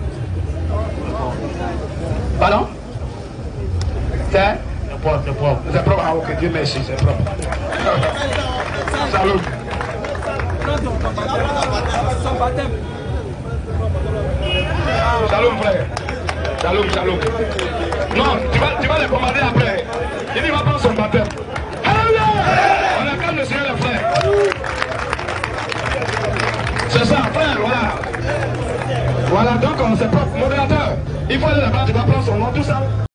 Pardon? C'est propre. C'est propre. Ah ok, Dieu merci, c'est propre. Salut. Shalom frère. Shalom. Non, tu vas les commander après. Il va prendre son baptême. On acclame le Seigneur le frère. C'est ça, frère, voilà. Voilà, donc on sait pas, modérateur. Il faut aller là-bas, tu vas prendre son nom, tout ça.